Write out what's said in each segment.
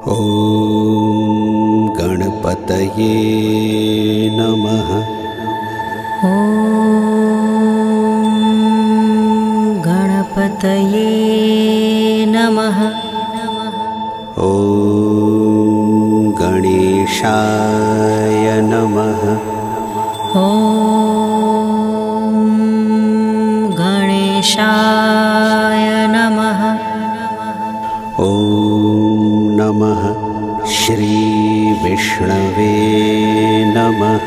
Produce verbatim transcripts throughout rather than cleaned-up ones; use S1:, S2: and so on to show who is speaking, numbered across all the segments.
S1: ॐ गणपतये नमः।
S2: ॐ गणपतये नमः।
S1: ॐ गणेशाय नमः।
S2: ॐ गणेशाय नमः।
S1: ॐ नमः श्री विष्णवे नमः।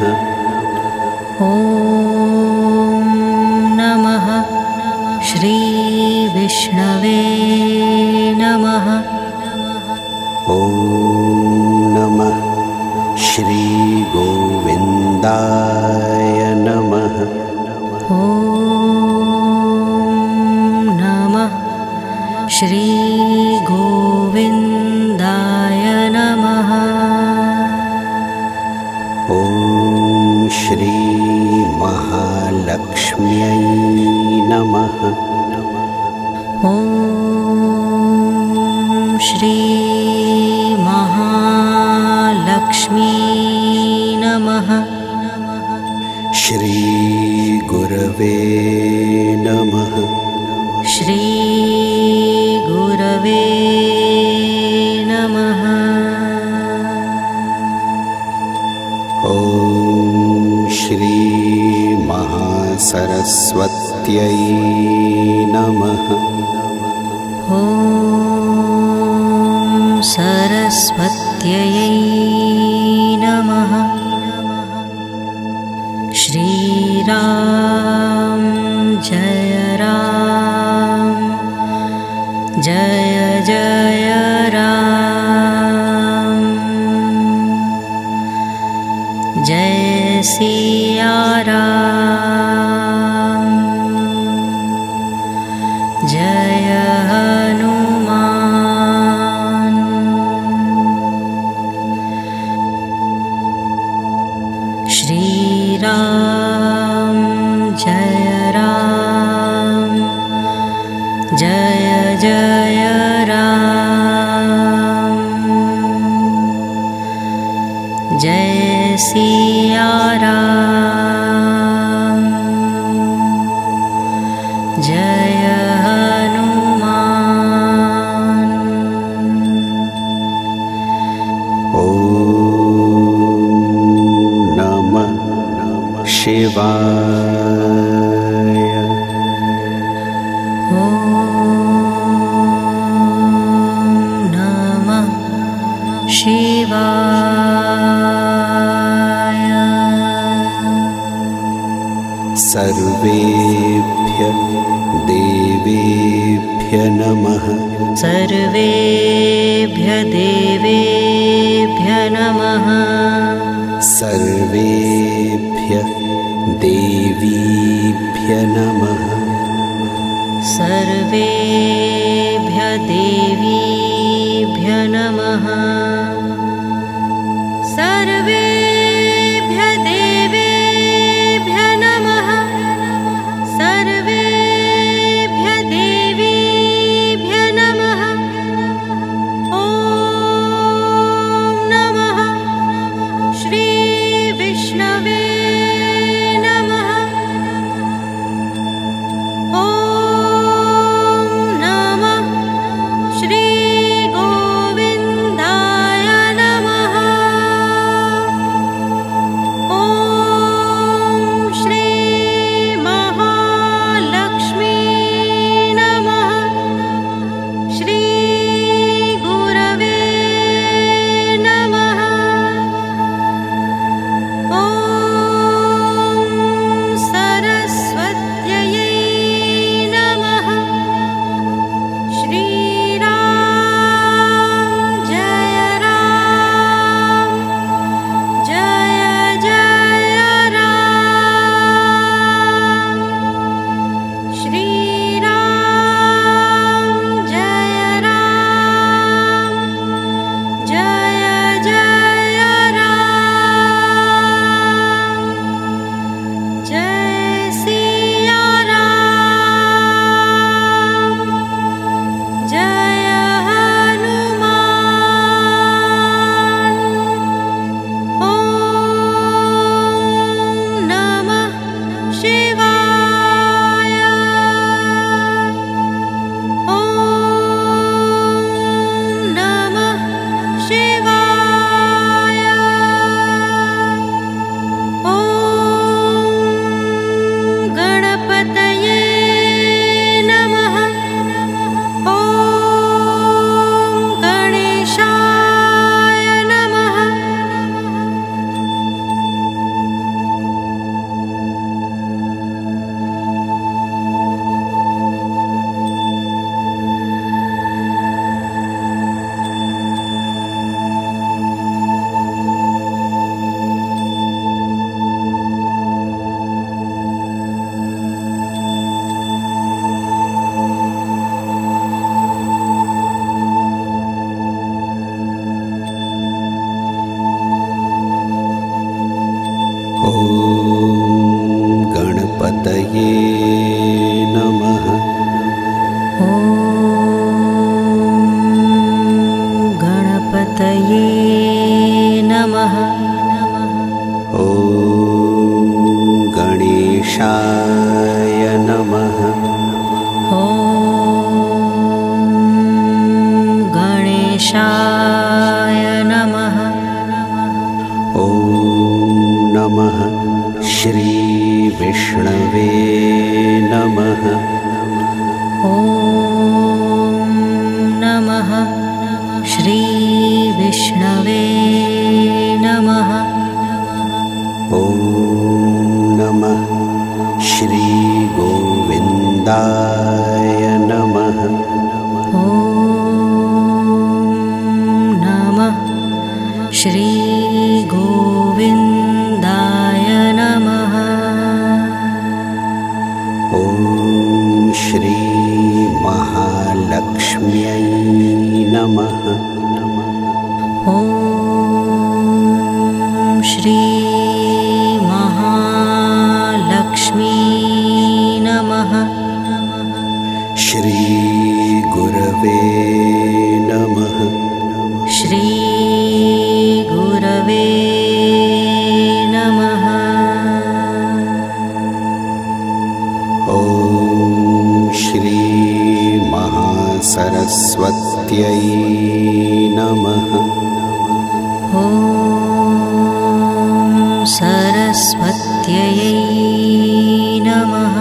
S2: ॐ नमः श्री विष्णवे नमः।
S1: ॐ नमः श्री गोविन्दाय नमः।
S2: ॐ नमः श्री गोविन्दाय नमः।
S1: ॐ श्री महालक्ष्म्यै नमः।
S2: ॐ श्री महालक्ष्मी नमः।
S1: श्री गुरवे नमः।
S2: श्री गुरवे नमः।
S1: ॐ श्री महासरस्वत्यै नमः।
S2: ॐ सरस्वत्यै नमः। श्रीराम जय राम जय जय राम। जय सिया राम जय हनुमान। श्रीराम जय राम जय जय राम। जय सिया राम जय हनुमान।
S1: ॐ नमः शिवाय।
S2: ॐ नमः शिवाय।
S1: सर्वेभ्यः देवेभ्यः नमः।
S2: सर्वेभ्यः देवेभ्यः नमः।
S1: सर्वेभ्यः देवीभ्यः नमः।
S2: सर्वेभ्यः देवीभ्यः नमः। सर्वेभ्यः देवेभ्यः नमः। सर्वेभ्यः देवीभ्यः नमः। ॐ नमः श्री विष्णवे नमः। ॐ नमः गणेशाय नमः।
S1: ॐ नमः श्रीविष्णवे नमः।
S2: ॐ नमः श्रीविष्णवे नमः।
S1: ॐ नमः श्रीगोविन्दाय नमः।
S2: ॐ नमः श्रीगोविन्दाय नमः।
S1: ॐ श्रीमहालक्ष्म्यै नमः।
S2: ॐ श्रीमहालक्ष्मी नमः।
S1: श्रीगुरवे नमः।
S2: श्रीगुरवे नमः।
S1: ॐ श्रीमहासरस्वत्यै नमः।
S2: ॐ सरस्वत्यै नमः।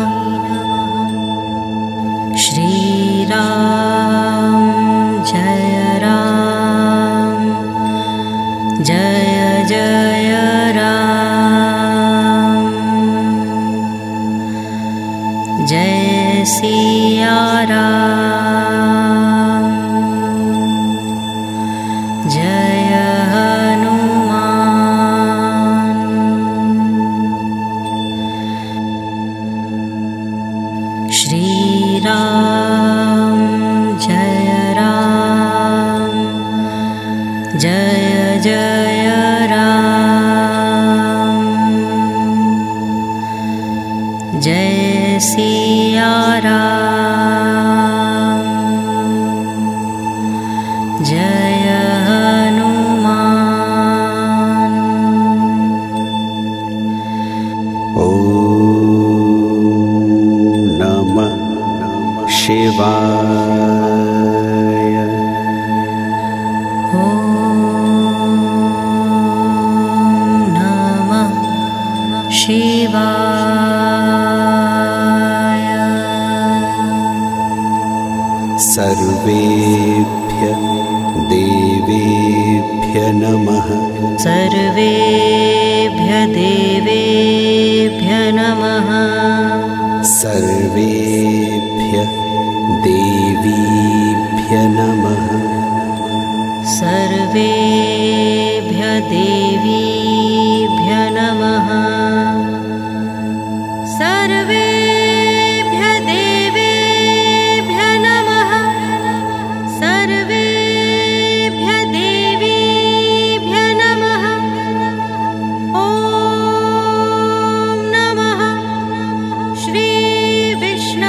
S2: श्रीराम जय राम जय जय राम। जय सिया राम जय हनुमान। श्रीराम जय राम जय जय राम। जय सिया राम जय हनुमान।
S1: ॐ नमः शिवाय।
S2: ॐ नमः शिवाय।
S1: सर्वेभ्यः देवेभ्यः नमः।
S2: सर्वेभ्यः देवेभ्यः नमः।
S1: सर्वेभ्यः देवीभ्यः नमः।
S2: सर्वेभ्यः देवीभ्यः नमः। सर्वेभ्यः देवेभ्यः नमः। सर्वेभ्यः देवीभ्यः नमः। ॐ नमः श्रीविष्णवे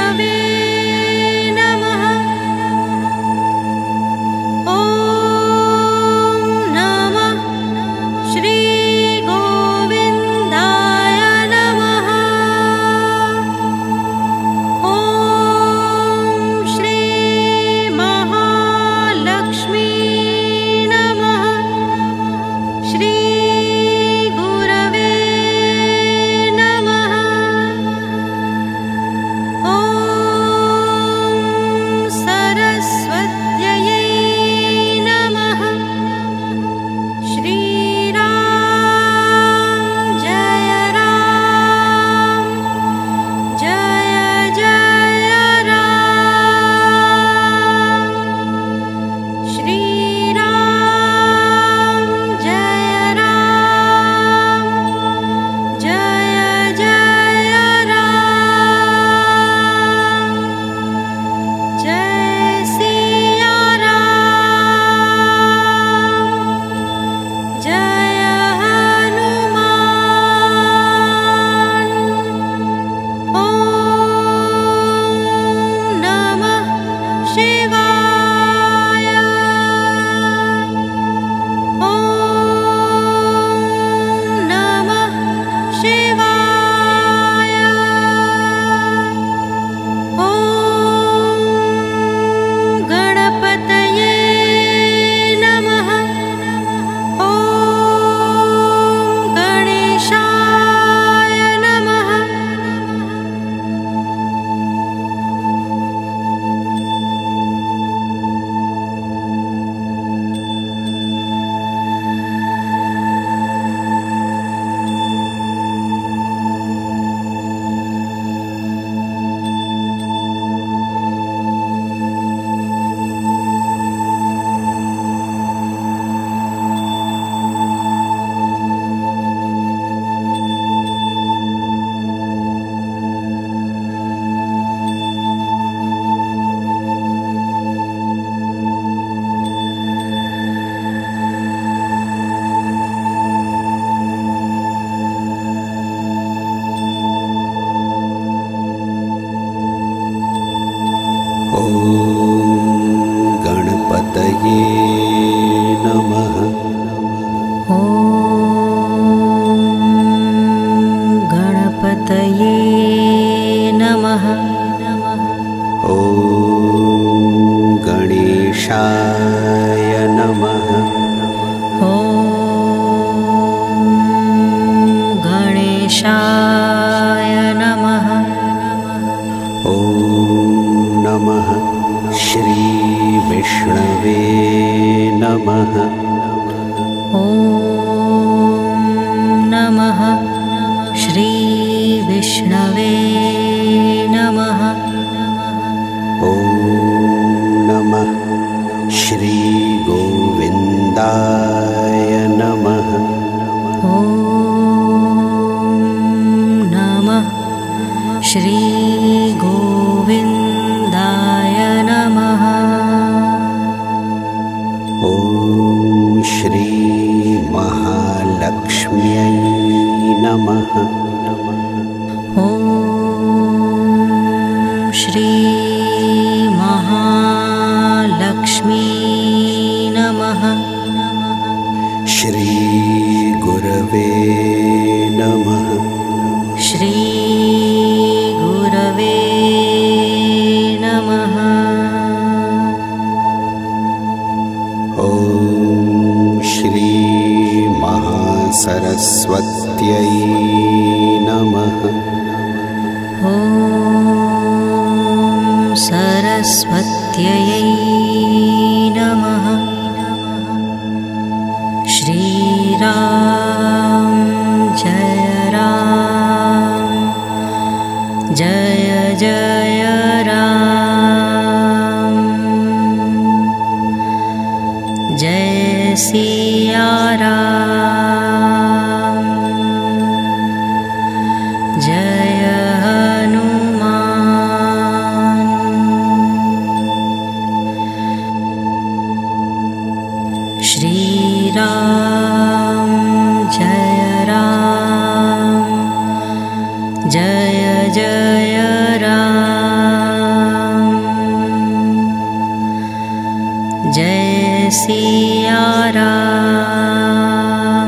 S1: गणपतये नमः।
S2: ॐ गणपतये नमः।
S1: ॐ गणेशाय नमः।
S2: ॐ गणेशाय नमः।
S1: ॐ नमः श्रीविष्णवे नमः।
S2: ॐ नमः श्रीविष्णवे नमः।
S1: ॐ नमः श्रीगोविन्दाय नमः।
S2: ॐ नमः श्रीगोविन्दाय नमः।
S1: ॐ श्रीमहालक्ष्म्यै नमः।
S2: ॐ श्रीमहालक्ष्मी नमः।
S1: श्रीगुरवे नमः।
S2: श्रीगुरवे नमः।
S1: ॐ श्रीमहासरस्वत्यै नमः।
S2: ॐ सरस्वत्यै नमः। श्रीराम जय राम जय जय राम। जय सिया राम जय हनुमान। श्रीराम जय राम जय जय राम। जय सिया राम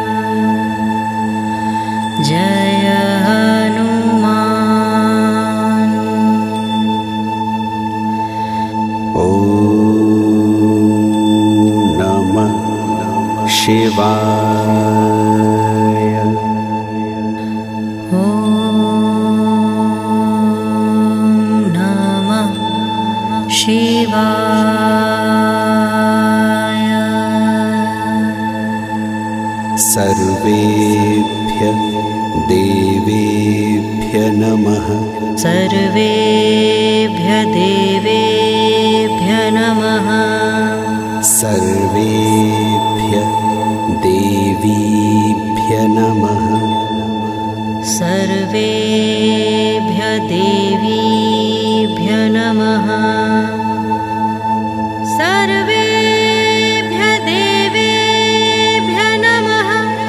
S2: जय हनुमान।
S1: ॐ नमः शिवाय।
S2: ॐ नमः शिवाय।
S1: सर्वेभ्यः देवेभ्यः नमः।
S2: सर्वेभ्यः देवेभ्यः नमः।
S1: सर्वेभ्यः देवीभ्यः नमः।
S2: सर्वेभ्यः देवीभ्यः नमः। सर्वेभ्यः देवेभ्यः नमः।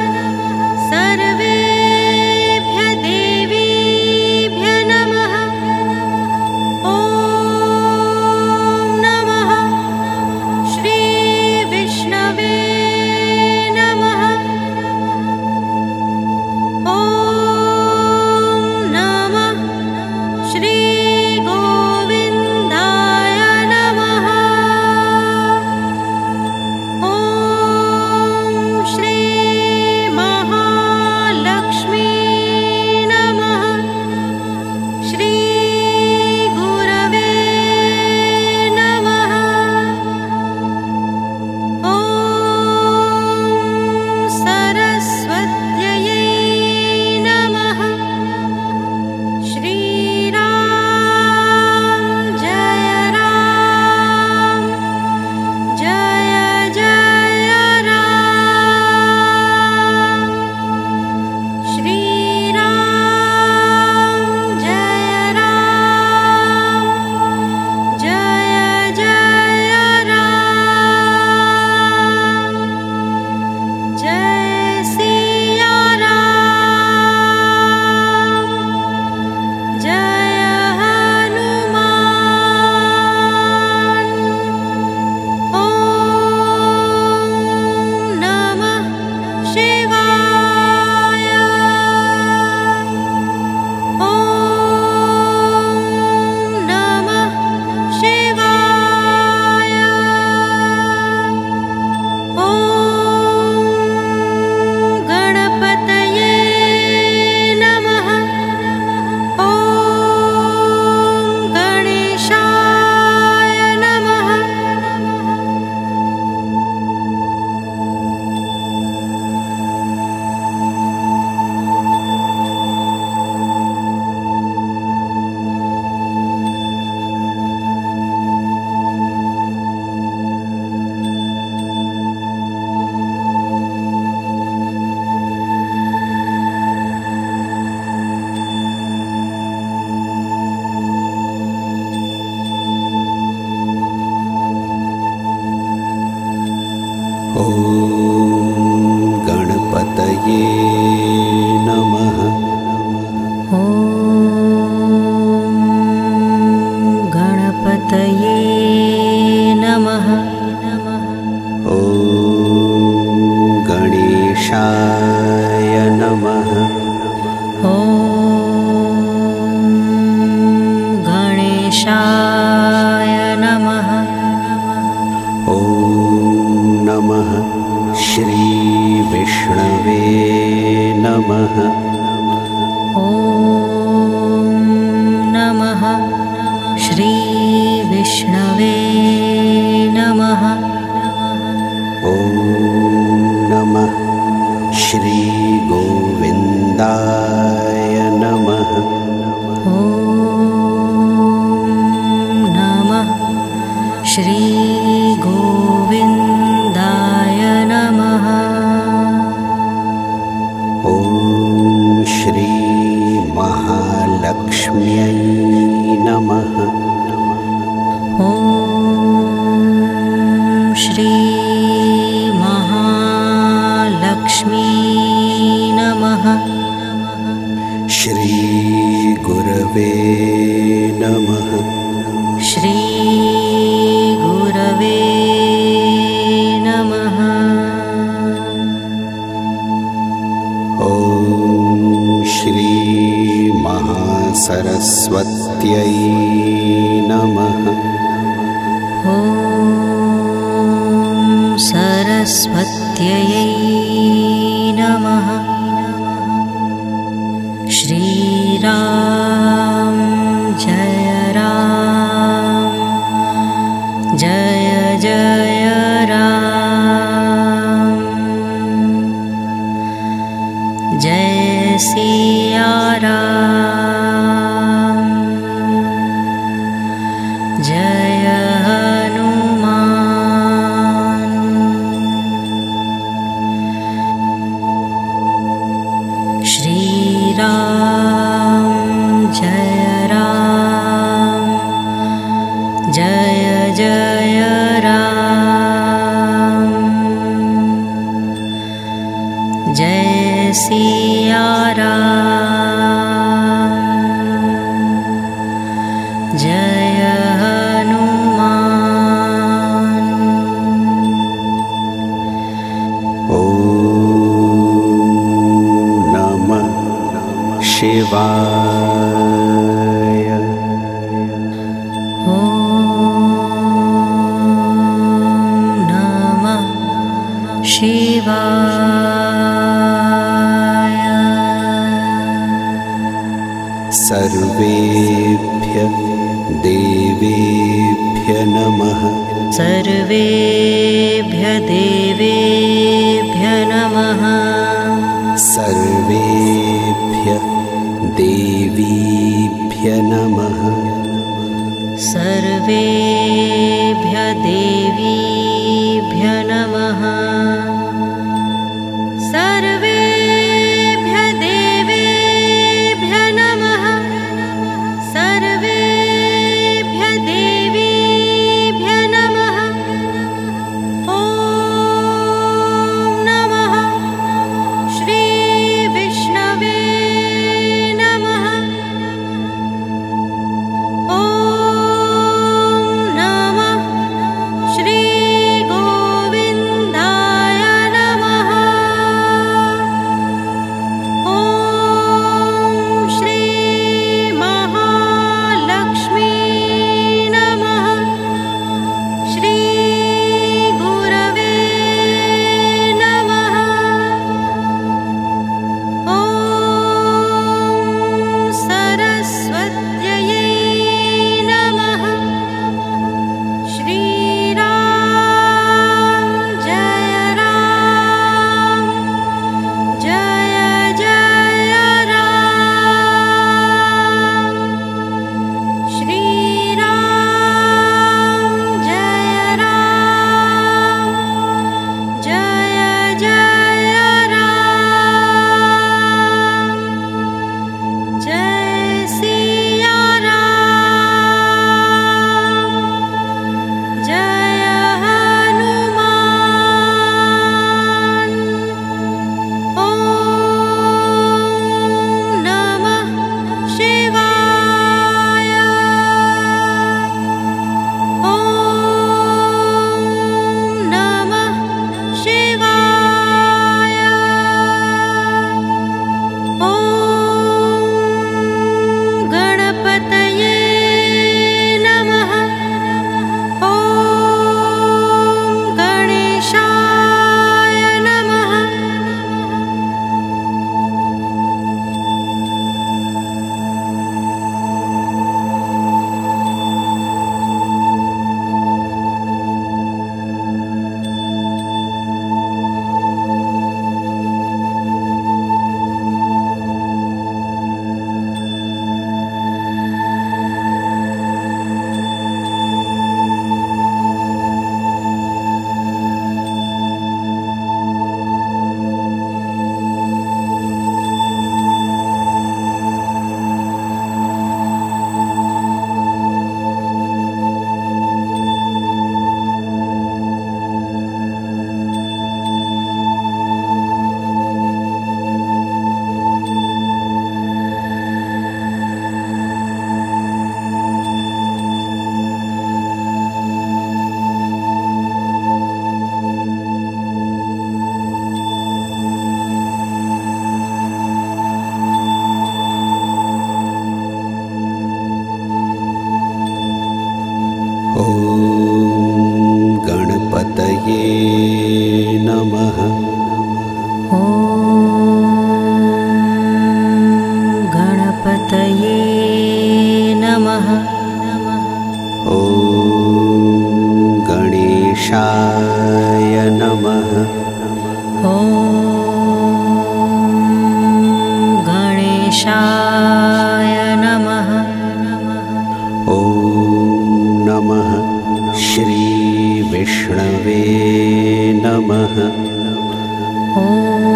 S2: सर्वेभ्यः देवीभ्यः नमः। ॐ नमः श्रीविष्णवे नमः। ॐ नमः सरस्वत्यै नमः। श्रीराम जय राम, जय जय राम, जय सिया राम, जय हनुमान। श्रीराम जय राम, जय जय राम, जय सिया राम, जय हनुमान।
S1: ॐ नमः शिवाय।
S2: ॐ नमः शिवाय।
S1: सर्वेभ्यः देवेभ्यः नमः।
S2: सर्वेभ्यः देवेभ्यः नमः।
S1: सर्वेभ्यः देवीभ्यः नमः।
S2: सर्वेभ्यः देवीभ्यः नमः। सर्वेभ्यः देवेभ्यः नमः। सर्वेभ्यः देवीभ्यः नमः। ॐ नमः श्री विष्णवे नमः। ॐ नमः श्री
S1: गणेशाय नमः।
S2: ॐ गणेशाय नमः।
S1: ॐ नमः श्रीविष्णवे नमः।
S2: ॐ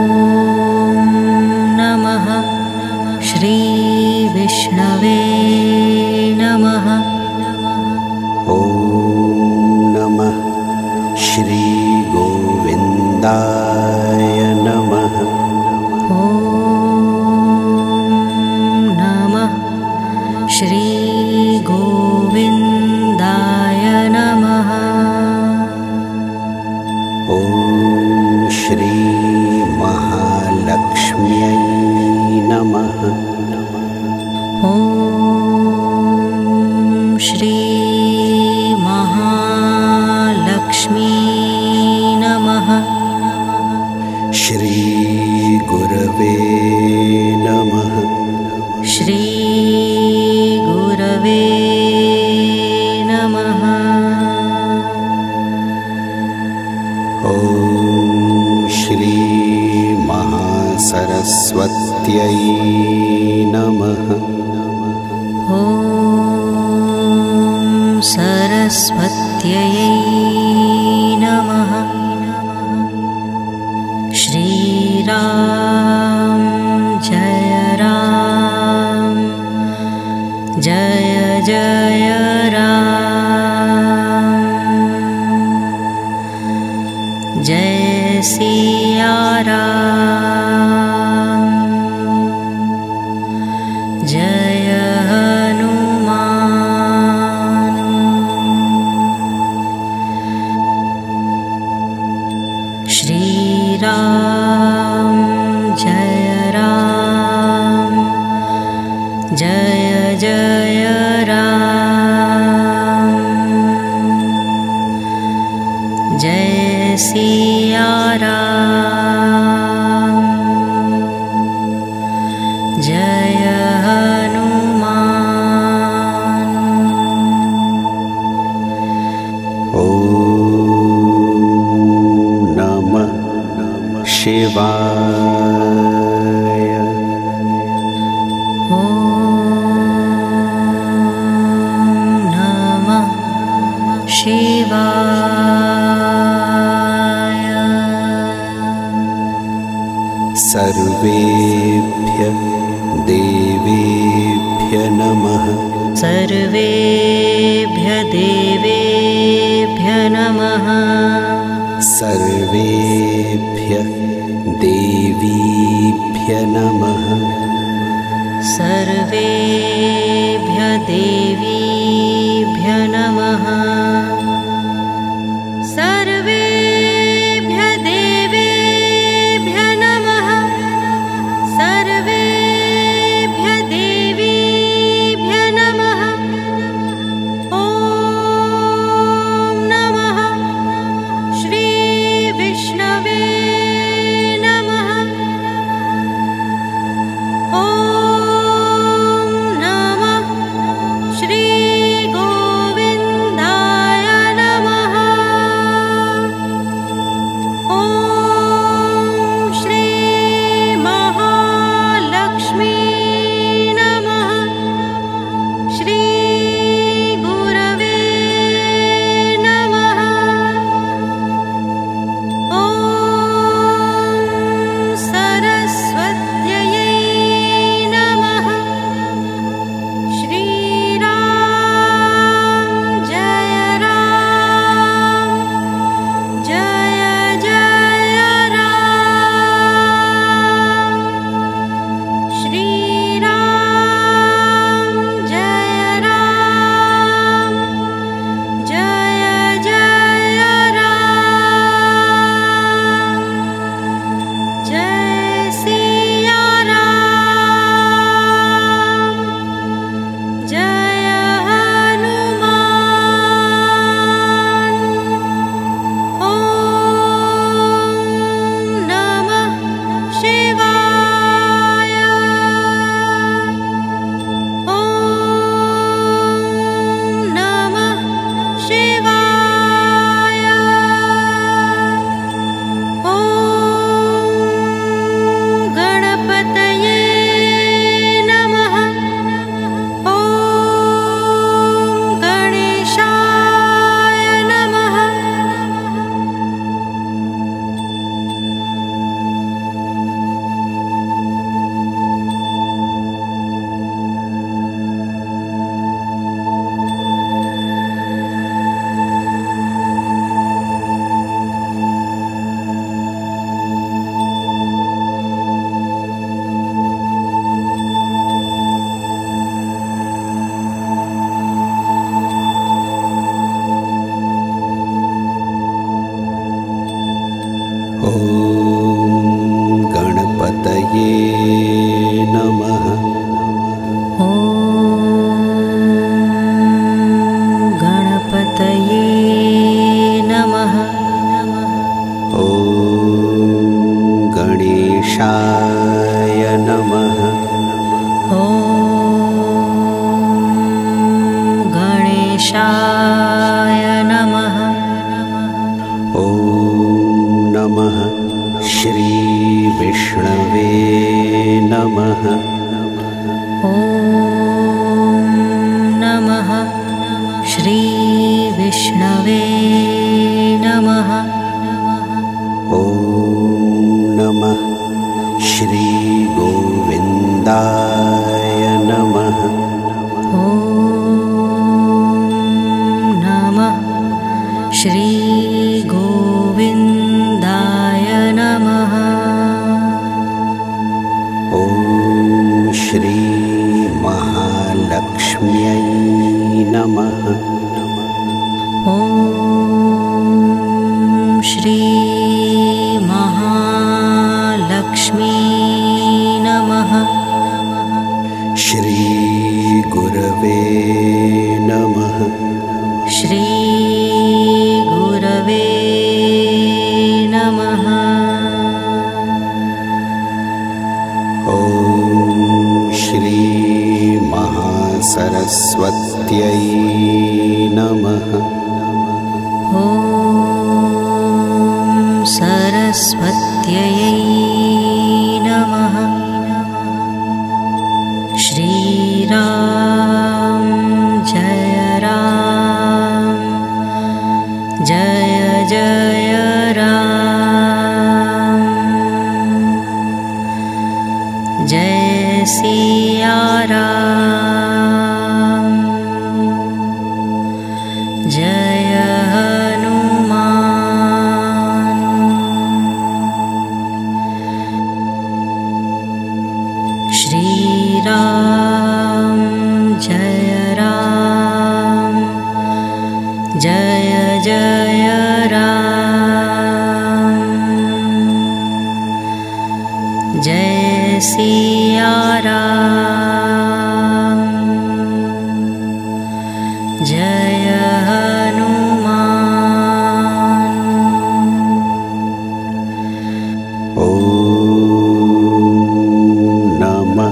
S2: नमः श्रीविष्णवे नमः।
S1: ॐ नमः श्रीगोविन्दाय नमः।
S2: ॐ नमः श्रीगोविन्दाय नमः।
S1: ॐ श्रीमहालक्ष्म्यै नमः।
S2: ॐ श्रीमहालक्ष्मी नमः।
S1: श्रीगुरवे नमः।
S2: श्रीगुरवे नमः।
S1: ॐ श्रीमहासरस्वत्यै नमः।
S2: ॐ सरस्वत्यै नमः। श्रीराम जय राम जय जय राम। जय सिया राम जय हनुमान। श्रीराम जय राम जय जय राम। जय सिया राम जय हनुमान।
S1: ॐ नमः शिवाय।
S2: ॐ नमः शिवाय।
S1: सर्वेभ्यः देवेभ्यः नमः।
S2: सर्वेभ्यः देवेभ्यः नमः।
S1: सर्वेभ्यः देवीभ्यः नमः।
S2: सर्वेभ्यः देवीभ्यः नमः। सर्वेभ्यः देवेभ्यः नमः। सर्वेभ्यः देवीभ्यः नमः। ॐ नमः श्रीविष्णवे नमः। ॐ नमः श्री
S1: ॐ गणपतये नमः।
S2: ॐ गणपतये नमः।
S1: ॐ गणेशाय नमः।
S2: ॐ गणेशाय नमः।
S1: ॐ नमः श्रीविष्णवे नमः।
S2: ॐ नमः श्रीविष्णवे नमः।
S1: ॐ नमः श्रीगोविन्दाय नमः।
S2: ॐ नमः श्रीगोविन्दाय नमः।
S1: ॐ श्रीमहालक्ष्म्यै नमः।
S2: ॐ श्रीमहालक्ष्मी नमः।
S1: श्रीगुरवे नमः।
S2: श्रीगुरवे नमः।
S1: ॐ श्रीमहासरस्वत्यै नमः।
S2: ॐ सरस्वत्यै नमः। श्रीराम जय राम जय जय राम। जय सिया राम जय हनुमान। श्रीराम जय राम जय जय राम। जय सिया राम जय हनुमान।
S1: ॐ नमः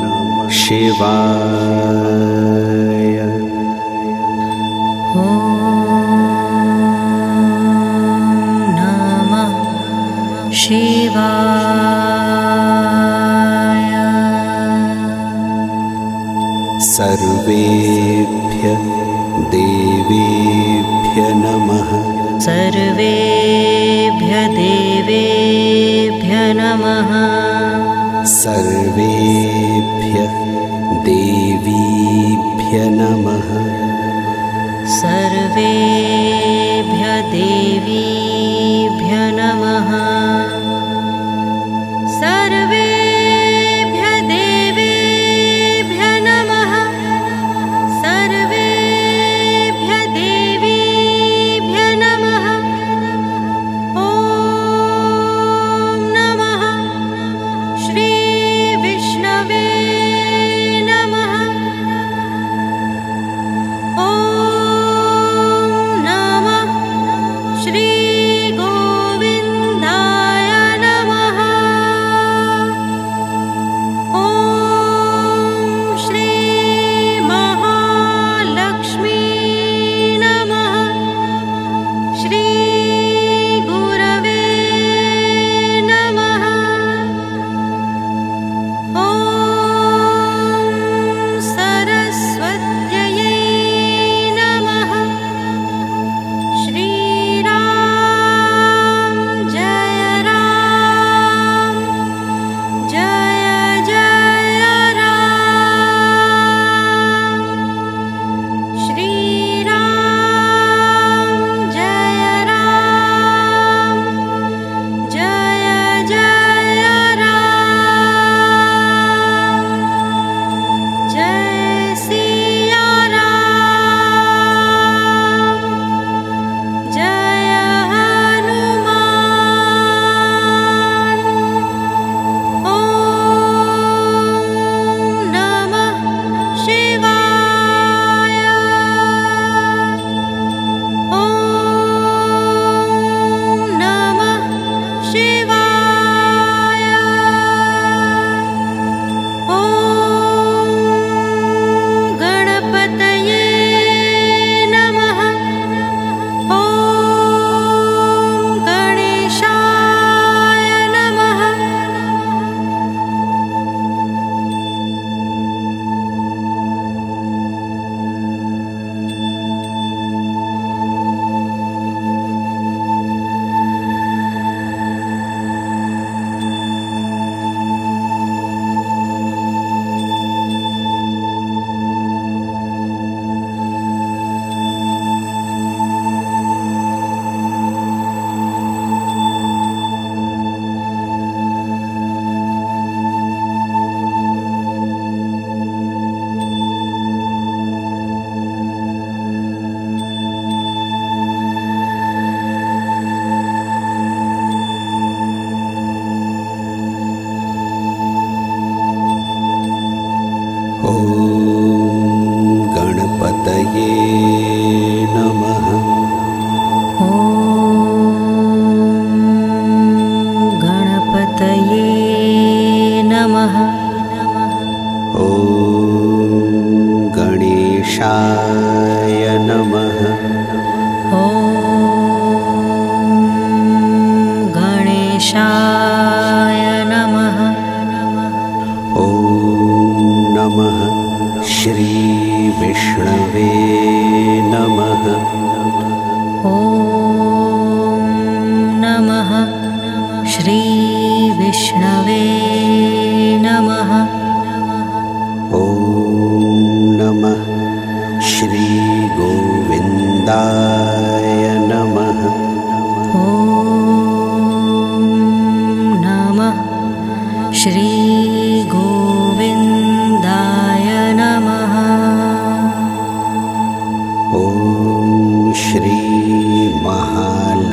S1: शिवाय।
S2: ॐ नमः शिवाय।
S1: सर्वेभ्यः देवेभ्यः नमः।
S2: सर्वेभ्यः देवेभ्यः नमः।
S1: सर्वेभ्यः देवीभ्यः नमः।
S2: सर्वेभ्यः देवीभ्यः नमः। सर्वेभ्यः देवेभ्यः नमः। सर्वेभ्यः देवीभ्यः नमः। ॐ नमः श्रीविष्णवे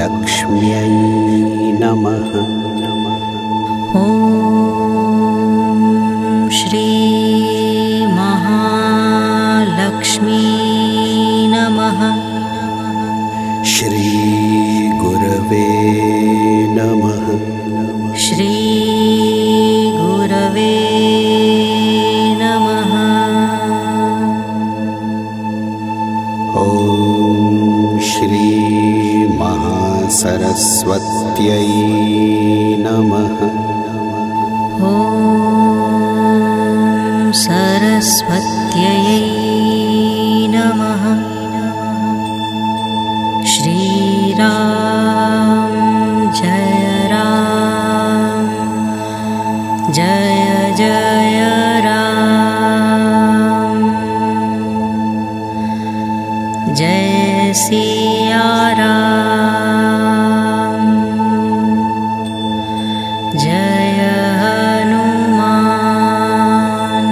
S1: महालक्ष्म्यै नमः।
S2: ॐ श्री महालक्ष्मी नमः।
S1: श्री गुरवे नमः।
S2: श्री गुरवे नमः।
S1: ॐ श्री महासरस्वत्यै नमः।
S2: ॐ सरस्वत्यै नमः। श्रीराम जय राम जय जय राम। जय सिया राम जय हनुमान।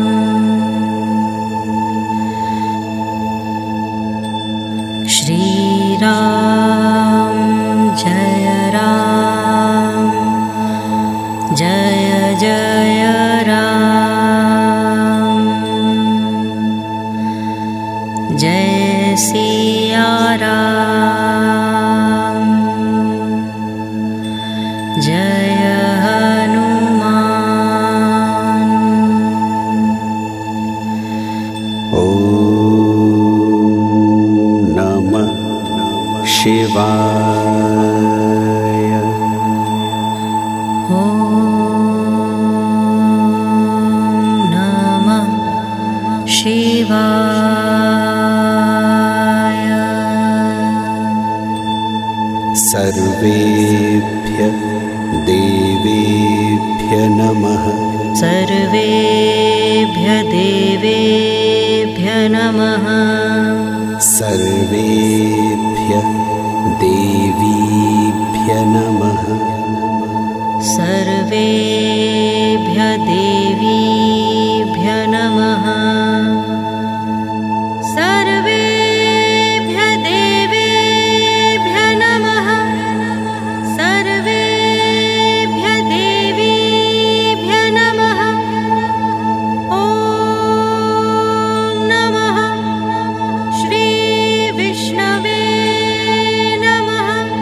S2: श्रीराम जय राम जय जय राम। जय सिया राम जय हनुमान।
S1: ॐ नमः शिवाय।
S2: ॐ नमः शिवाय।
S1: सर्वेभ्यः देवेभ्यः नमः।
S2: सर्वेभ्यः देवेभ्यः नमः।
S1: सर्वेभ्यः देवीभ्यः नमः।
S2: सर्वेभ्यः देवीभ्यः नमः। सर्वेभ्यः देवेभ्यः नमः। सर्वेभ्यः देवीभ्यः नमः। ॐ नमः श्री विष्णवे नमः।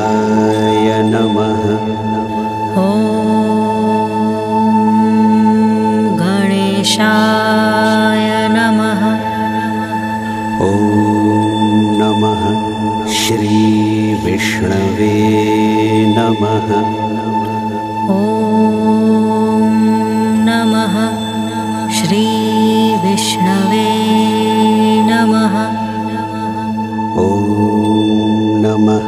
S1: नमः।
S2: ॐ गणेशाय नमः।
S1: ॐ नमः श्रीविष्णवे नमः।
S2: ॐ नमः श्रीविष्णवे नमः।
S1: ॐ नमः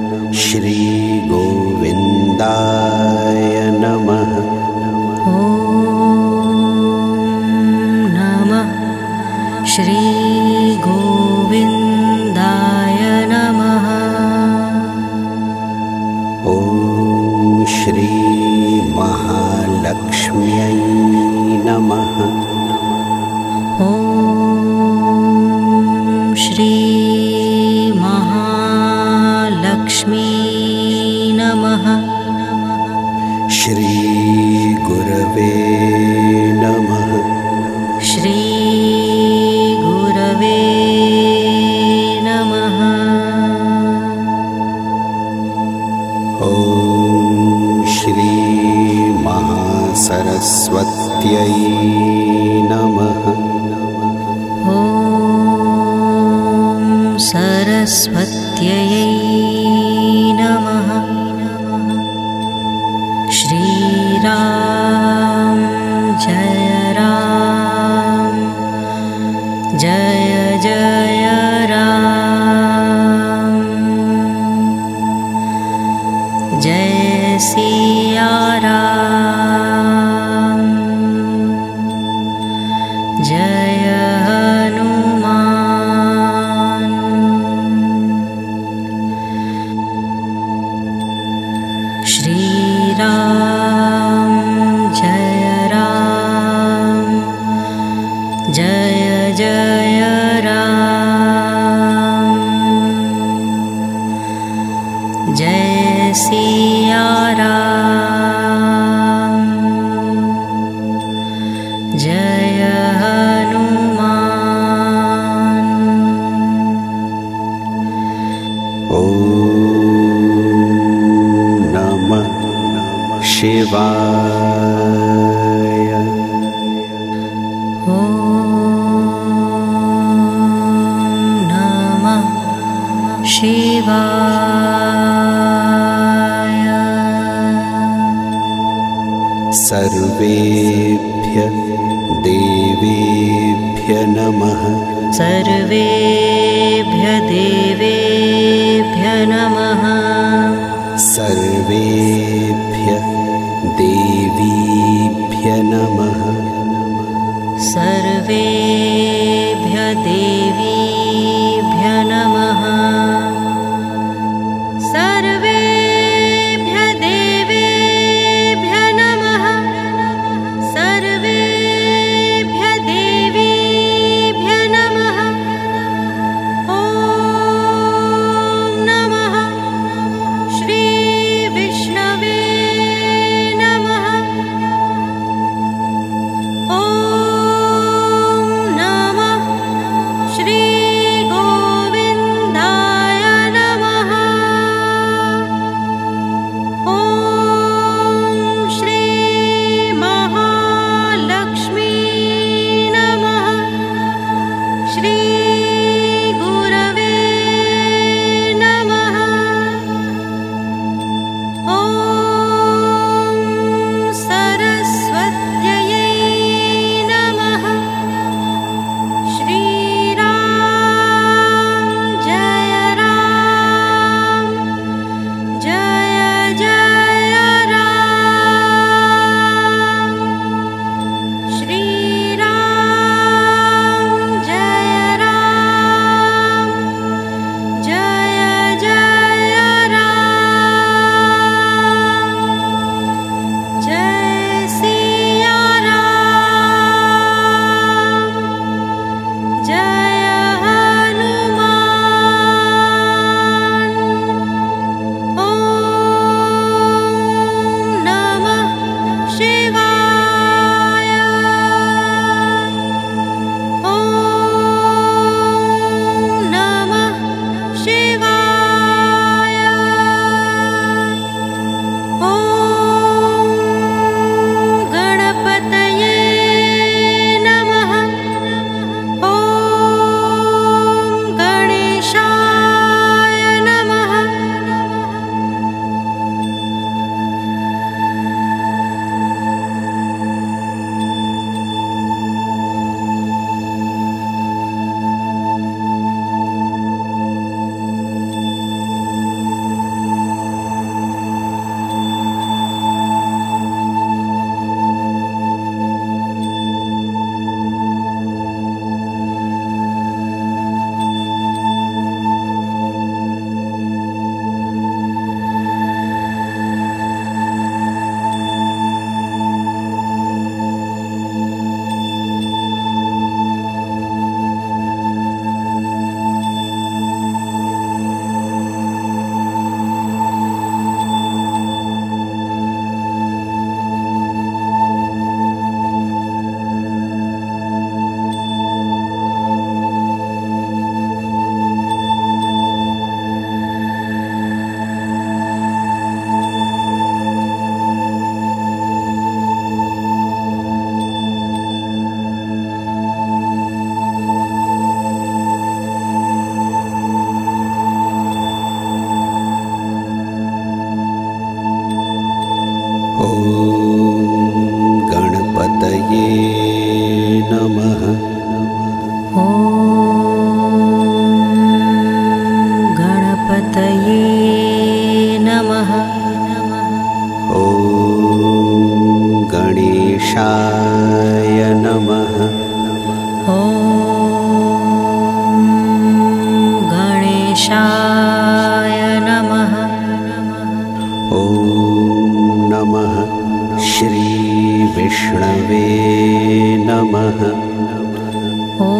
S1: श्रीगोविन्दाय नमः।
S2: ॐ नमः श्रीगोविन्दाय नमः।
S1: ॐ श्रीमहालक्ष्म्यै नमः।
S2: ॐ श्रीमहालक्ष्मी नमः।
S1: श्रीगुरवे नमः।
S2: श्रीगुरवे नमः।
S1: ॐ श्रीमहासरस्वत्यै नमः।
S2: ॐ सरस्वत्यै नमः। श्रीराम जय राम जय जय राम। जय सिया राम जय हनुमान। श्रीराम जय राम जय जय राम। जय सिया राम जय हनुमान।
S1: ॐ नमः शिवाय।
S2: ॐ नमः शिवाय।
S1: सर्वेभ्यः देवेभ्यः नमः।
S2: सर्वेभ्यः देवेभ्यः नमः।
S1: सर्वेभ्यः देवीभ्यः नमः।
S2: सर्वेभ्यः देवीभ्यः नमः। सर्वेभ्यः देवेभ्यः नमः। सर्वेभ्यः देवीभ्यः नमः। ॐ नमः श्रीविष्णवे नमः। ॐ नमः श्रीगोविन्दाय नमः। ॐ श्रीमहालक्ष्मी नमः। श्रीगुरवे नमः। ॐ सरस्वत्यै नमः। श्रीराम जय राम जय जय राम। श्रीराम जय राम जय जय राम। जय सिया राम जय हनुमान। ॐ
S1: ॐ नमः श्री विष्णवे नमः।
S2: ॐ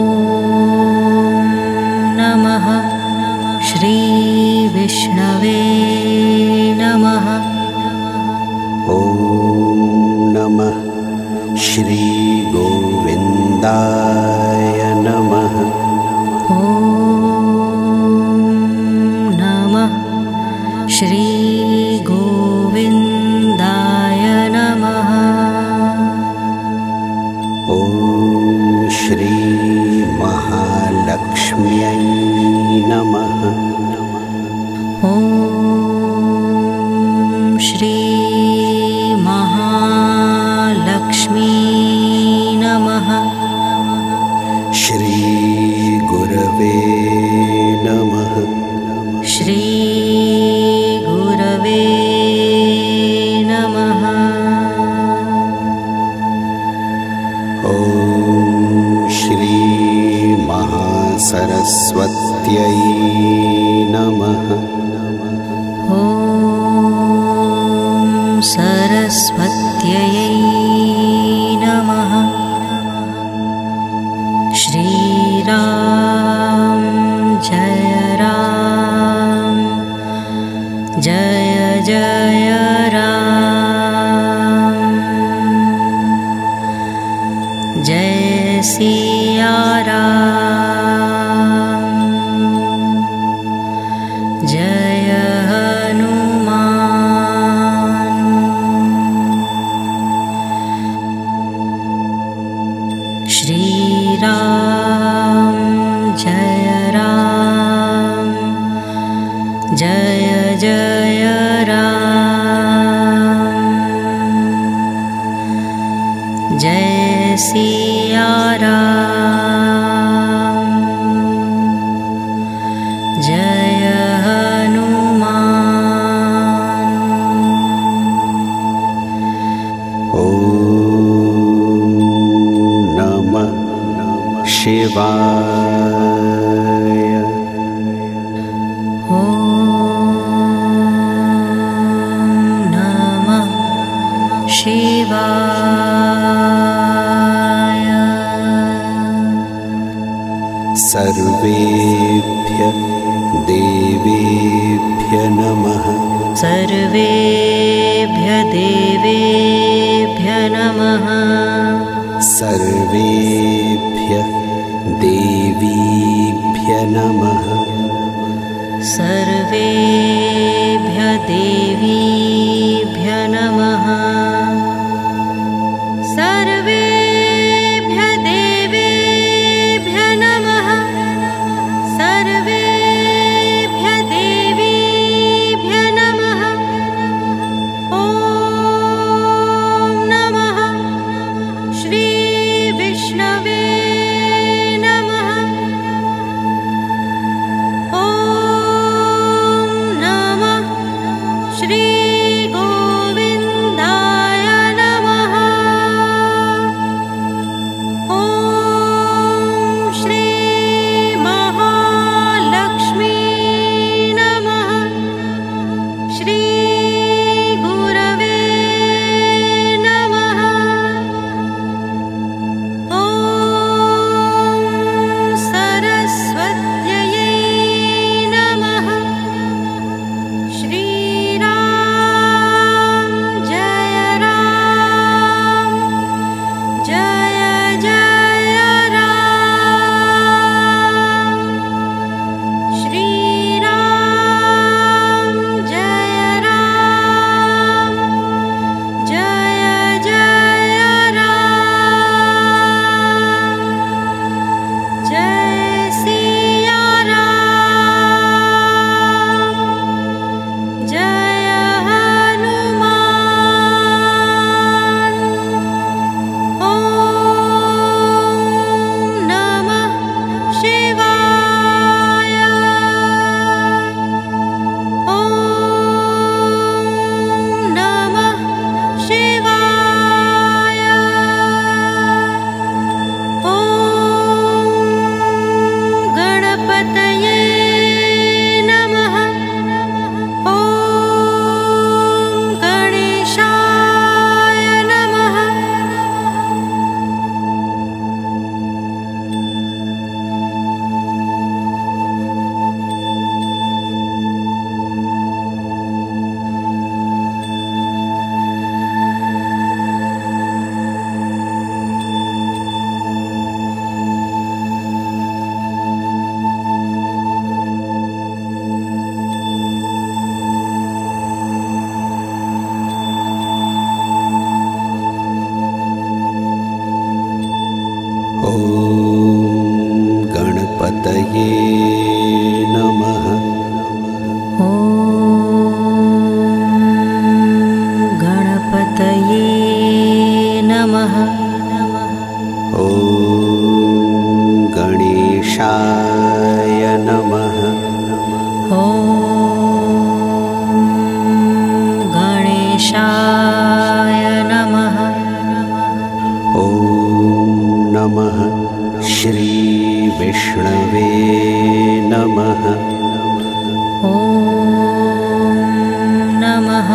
S2: नमः श्री विष्णवे नमः।
S1: ॐ नमः श्री गोविन्दाय नमः।
S2: ॐ नमः श्री गोविन्दाय नमः।
S1: ॐ श्री महालक्ष्म्यै नमः।
S2: ॐ श्री महालक्ष्मी नमः।
S1: श्री गुरवे नमः।
S2: श्री गुरवे नमः।
S1: ॐ श्री महासरस्वत्यै नमः।
S2: ॐ सरस्वत्यै नमः। श्रीराम जय राम जय जय राम। जय सिया राम जय हनुमान। श्री राम जय राम जय जय राम। जय सिया राम जय हनुमान।
S1: ॐ नमः शिवाय।
S2: ॐ नमः शिवाय।
S1: सर्वेभ्यः देवेभ्यः नमः।
S2: सर्वेभ्यः देवेभ्यः नमः।
S1: सर्वेभ्यः देवीभ्यः नमः।
S2: सर्वेभ्यः देवीभ्यः नमः। सर्वेभ्यः देवेभ्यः नमः। सर्वेभ्यः देवीभ्यः नमः। ॐ नमः श्री विष्णवे नमः। ॐ नमः श्री गणेशाय नमः।
S1: ॐ नमः श्रीविष्णवे नमः।
S2: ॐ नमः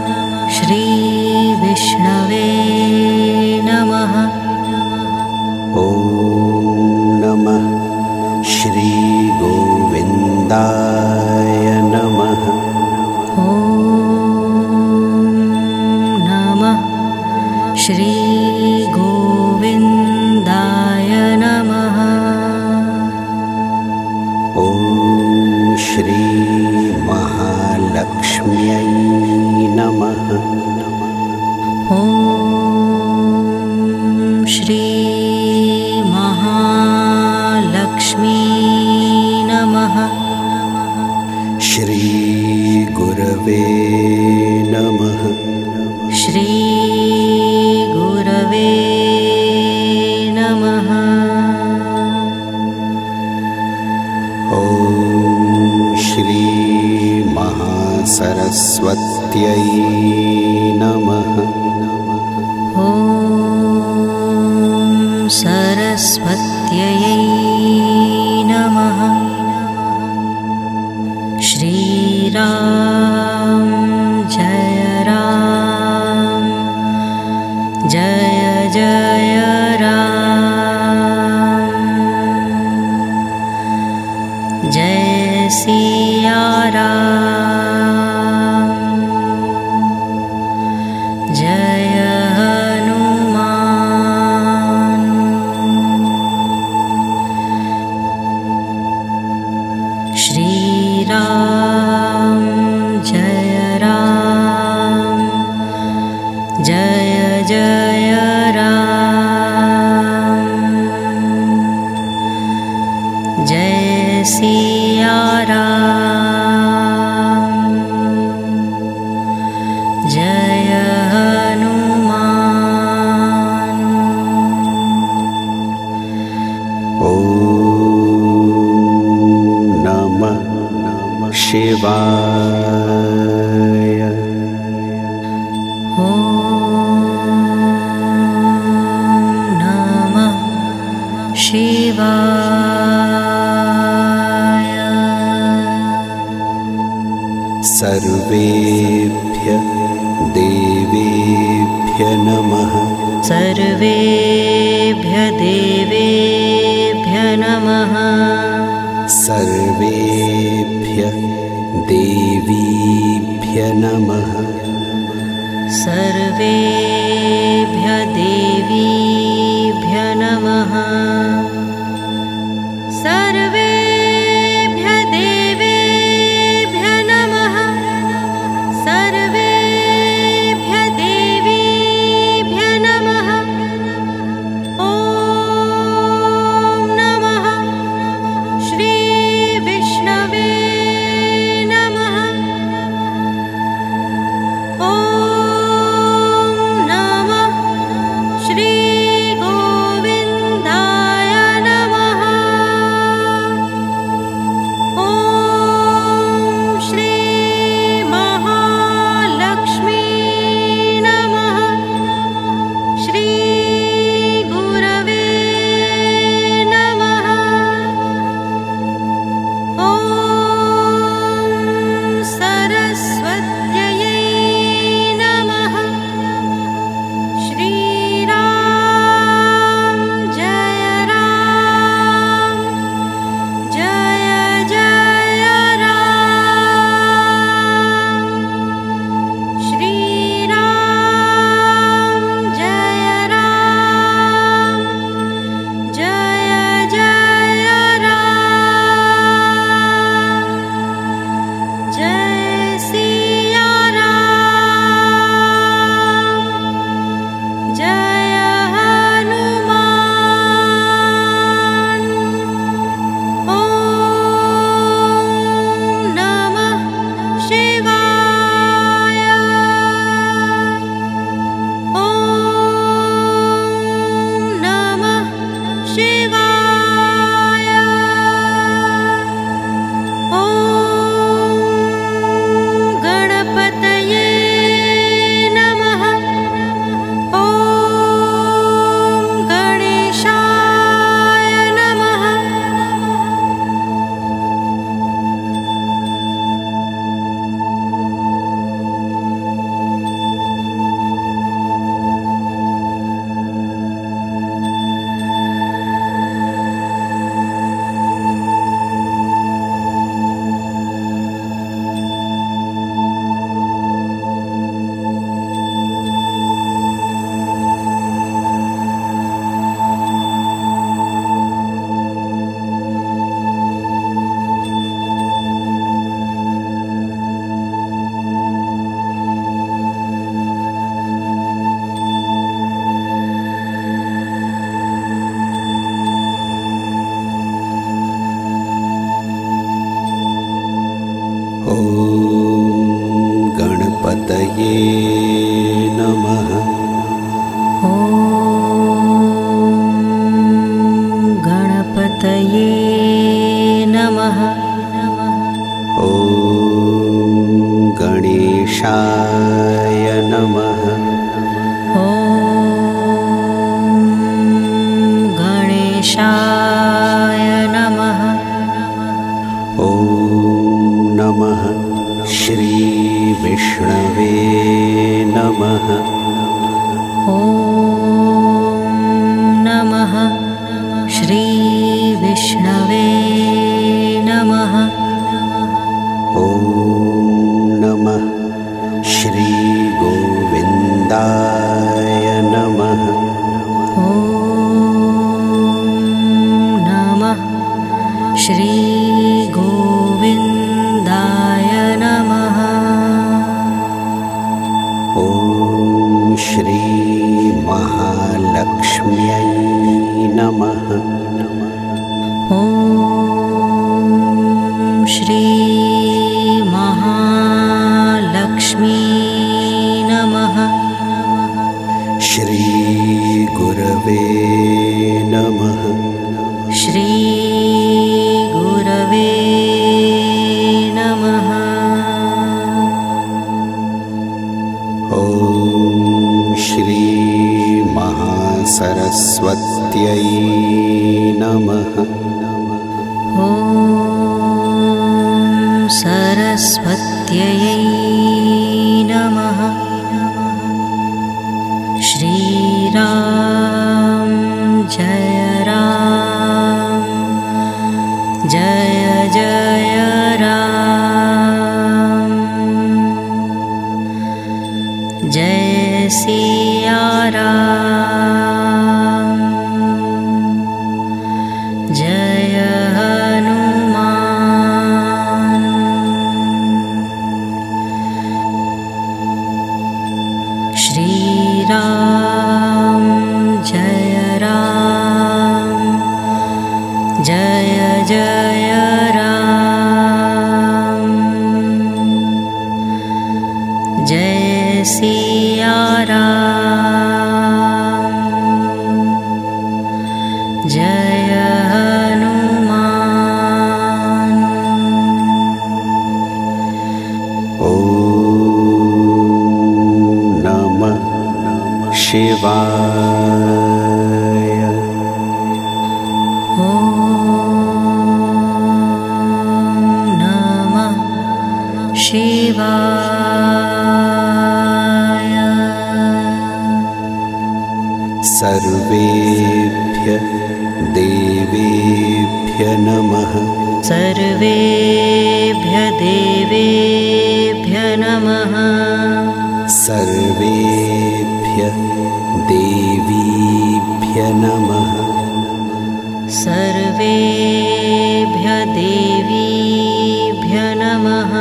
S2: श्रीविष्णवे नमः।
S1: ॐ नमः श्रीगोविन्दाय नमः।
S2: ॐ नमः श्रीगोविन्दाय नमः।
S1: ॐ श्रीमहालक्ष्म्यै नमः।
S2: ॐ श्रीमहालक्ष्मी नमः।
S1: श्रीगुरवे नमः।
S2: श्रीगुरवे नमः।
S1: ॐ श्रीमहासरस्वत्यै नमः।
S2: ॐ सरस्वत्यै नमः। श्रीराम जय राम जय जय राम। जय सिया राम जय हनुमान। श्रीराम जय राम जय जय राम। जय सिया राम जय हनुमान।
S1: ॐ नमः शिवाय।
S2: ॐ नमः शिवाय।
S1: सर्वेभ्यः देवेभ्यः नमः।
S2: सर्वेभ्यः देवेभ्यः नमः।
S1: सर्वेभ्यः देवीभ्यः नमः।
S2: सर्वेभ्यः देवीभ्यः नमः। सर्वेभ्यः देवेभ्यः नमः। सर्वेभ्यः देवीभ्यः नमः। ॐ नमः श्रीविष्णवे नमः। ॐ नमः श्रीगोविन्दाय
S1: गणपतये नमः।
S2: ॐ गणपतये नमः।
S1: ॐ गणेशाय नमः।
S2: ॐ गणेशाय नमः।
S1: ॐ नमः श्रीविष्णवे नमः।
S2: ॐ नमः श्रीविष्णवे नमः।
S1: ॐ नमः श्रीगोविन्दाय नमः।
S2: ॐ नमः श्रीगोविन्दाय नमः।
S1: ॐ श्रीमहालक्ष्म्यै नमः।
S2: ॐ श्रीमहालक्ष्मी नमः।
S1: श्रीगुरवे नमः।
S2: श्रीगुरवे नमः।
S1: ॐ श्रीमहासरस्वत्यै नमः।
S2: ॐ सरस्वत्यै नमः। श्रीराम जय राम जय जय राम। जय सिया राम जय हनुमान। श्रीराम जय राम जय जय राम। जय सिया राम जय हनुमान।
S1: ॐ नमः शिवाय।
S2: ॐ नमः शिवाय।
S1: सर्वेभ्यः देवेभ्यः नमः।
S2: सर्वेभ्यः देवेभ्यः नमः।
S1: सर्वेभ्यः देवीभ्यः नमः।
S2: सर्वेभ्यः देवीभ्यः नमः।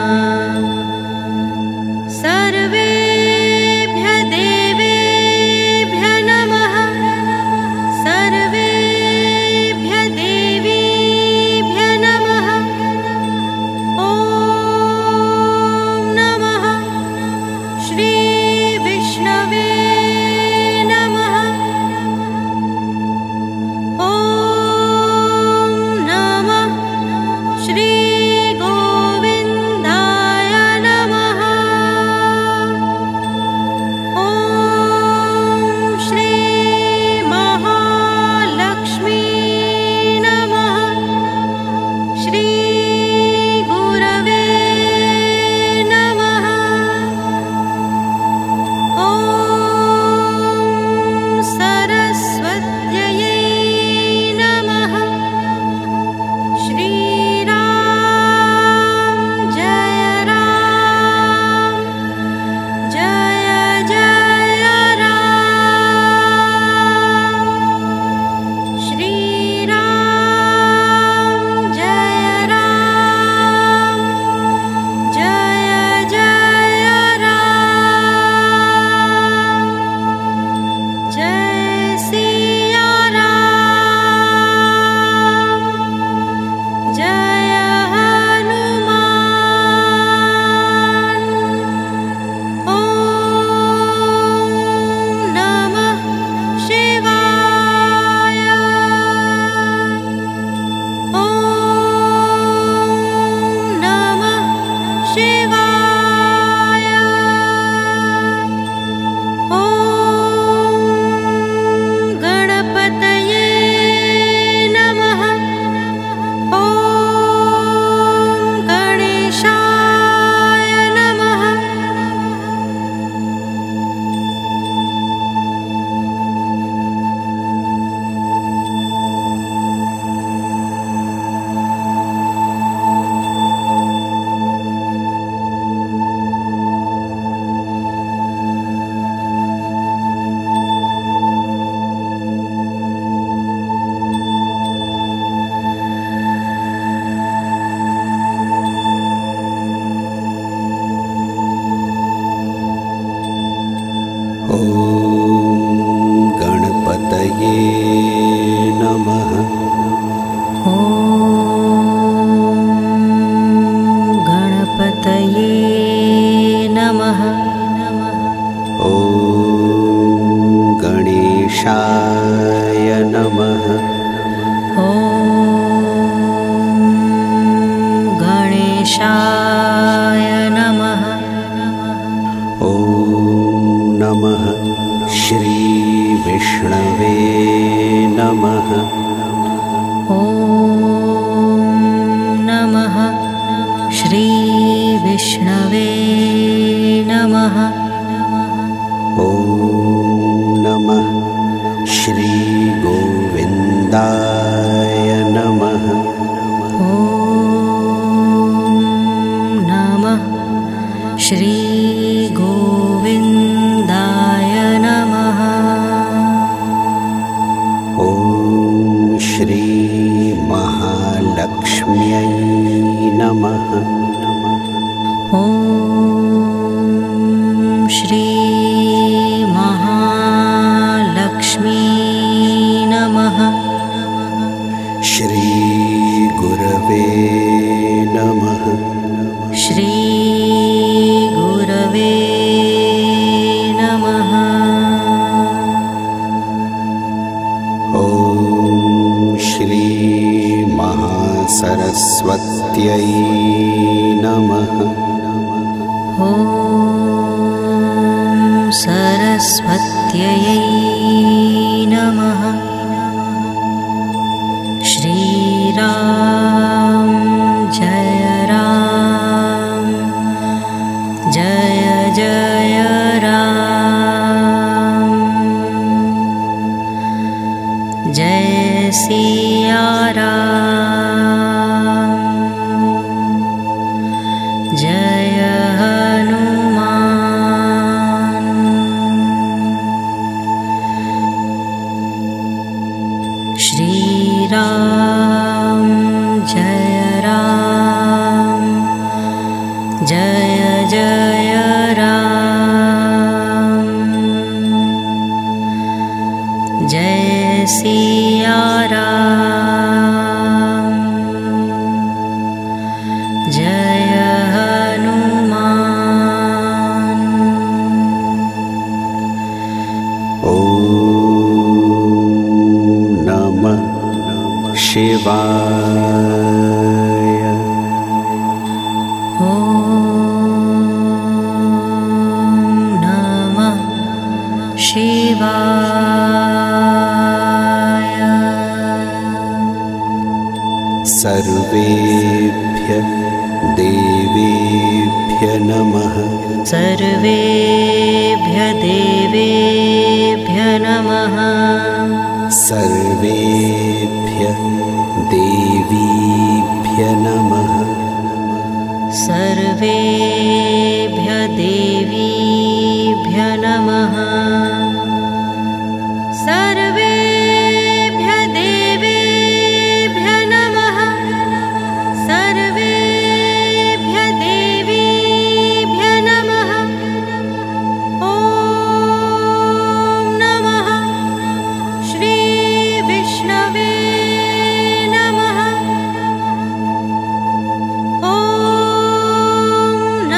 S2: सर्वेभ्यः देवेभ्यः नमः। सर्वेभ्यः देवीभ्यः नमः। ॐ नमः श्रीविष्णवे नमः। ॐ नमः श्री
S1: नमः श्रीविष्णवे नमः।
S2: ॐ नमः श्रीविष्णवे नमः।
S1: ॐ नमः श्रीगोविन्दाय नमः।
S2: ॐ नमः श्रीगोविन्दाय नमः।
S1: ॐ श्रीमहालक्ष्म्यै नमः।
S2: ॐ श्रीमहालक्ष्मी नमः।
S1: श्रीगुरवे नमः।
S2: श्रीगुरवे नमः।
S1: ॐ श्रीमहासरस्वत्यै नमः।
S2: ॐ सरस्वत्यै नमः। श्रीराम जय राम जय जय राम। जय सिया राम जय हनुमान। श्रीराम जय राम जय जय राम। जय सिया राम जय हनुमान।
S1: ॐ नमः शिवाय।
S2: ॐ नमः शिवाय।
S1: सर्वेभ्यः देवेभ्यः नमः।
S2: सर्वेभ्यः देवेभ्यः नमः।
S1: सर्वेभ्यः देवीभ्यः नमः।
S2: सर्वेभ्यः देवीभ्यः नमः। सर्वेभ्यः देवेभ्यः नमः। सर्वेभ्यः देवीभ्यः नमः। ॐ नमः श्रीविष्णवे नमः। ॐ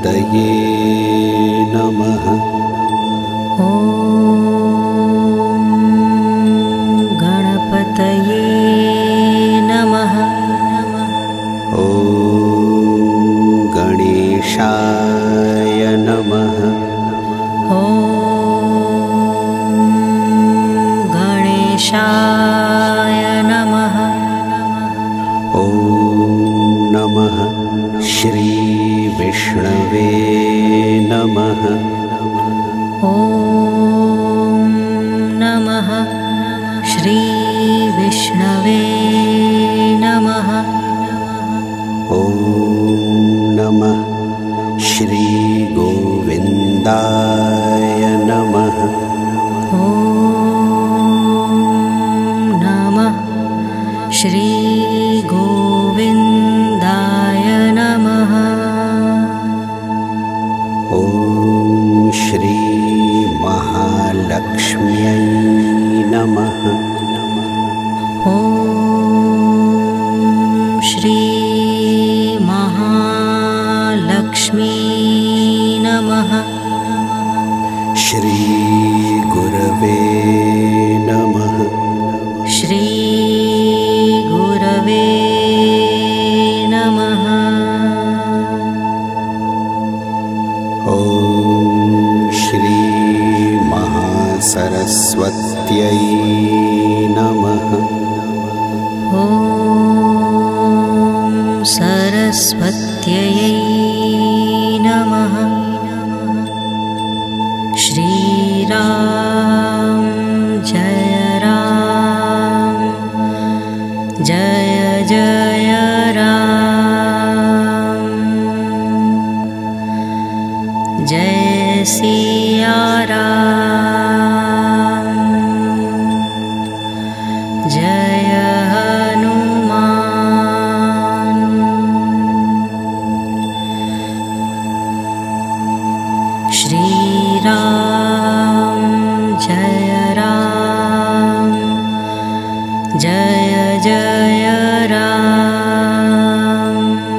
S1: गणपतये नमः।
S2: ॐ गणपतये नमः।
S1: ॐ गणेशाय नमः।
S2: ॐ गणेशाय नमः।
S1: ॐ नमः श्री विष्णवे नमः।
S2: ॐ नमः श्री विष्णवे नमः।
S1: ॐ नमः श्री गोविन्दाय नमः।
S2: ॐ नमः श्री गोविन्दाय नमः।
S1: ॐ श्री महालक्ष्म्यै नमः।
S2: ॐ श्री महालक्ष्मी नमः।
S1: श्री गुरवे नमः।
S2: श्री गुरवे नमः।
S1: ॐ श्री महासरस्वत्यै नमः।
S2: ॐ सरस्वत्यै नमः। श्रीराम जय राम जय जय राम। जय सिया राम जय हनुमान। श्री राम जय राम जय जय राम।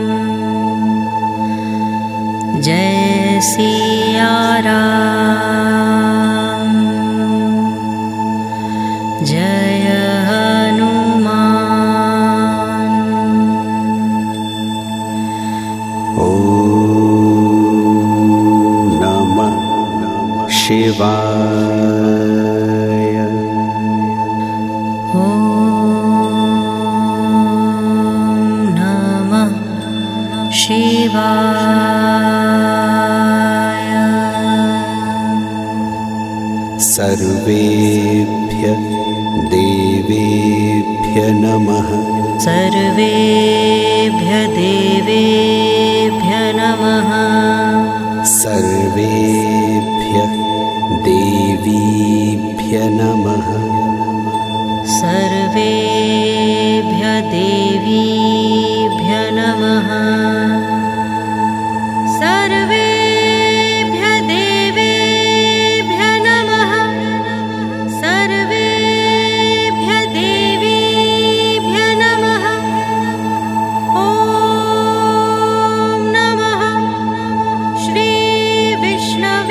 S2: जय सिया राम जय हनुमान।
S1: ॐ नमः शिवाय।
S2: ॐ नमः शिवाय।
S1: सर्वेभ्यः देवेभ्यः नमः।
S2: सर्वेभ्यः देवेभ्यः नमः।
S1: सर्वेभ्यः देवीभ्यः नमः।
S2: सर्वेभ्यः देवीभ्यः नमः। सर्वेभ्यः देवेभ्यः नमः। सर्वेभ्यः देवीभ्यः नमः। ॐ नमः श्री विष्णवे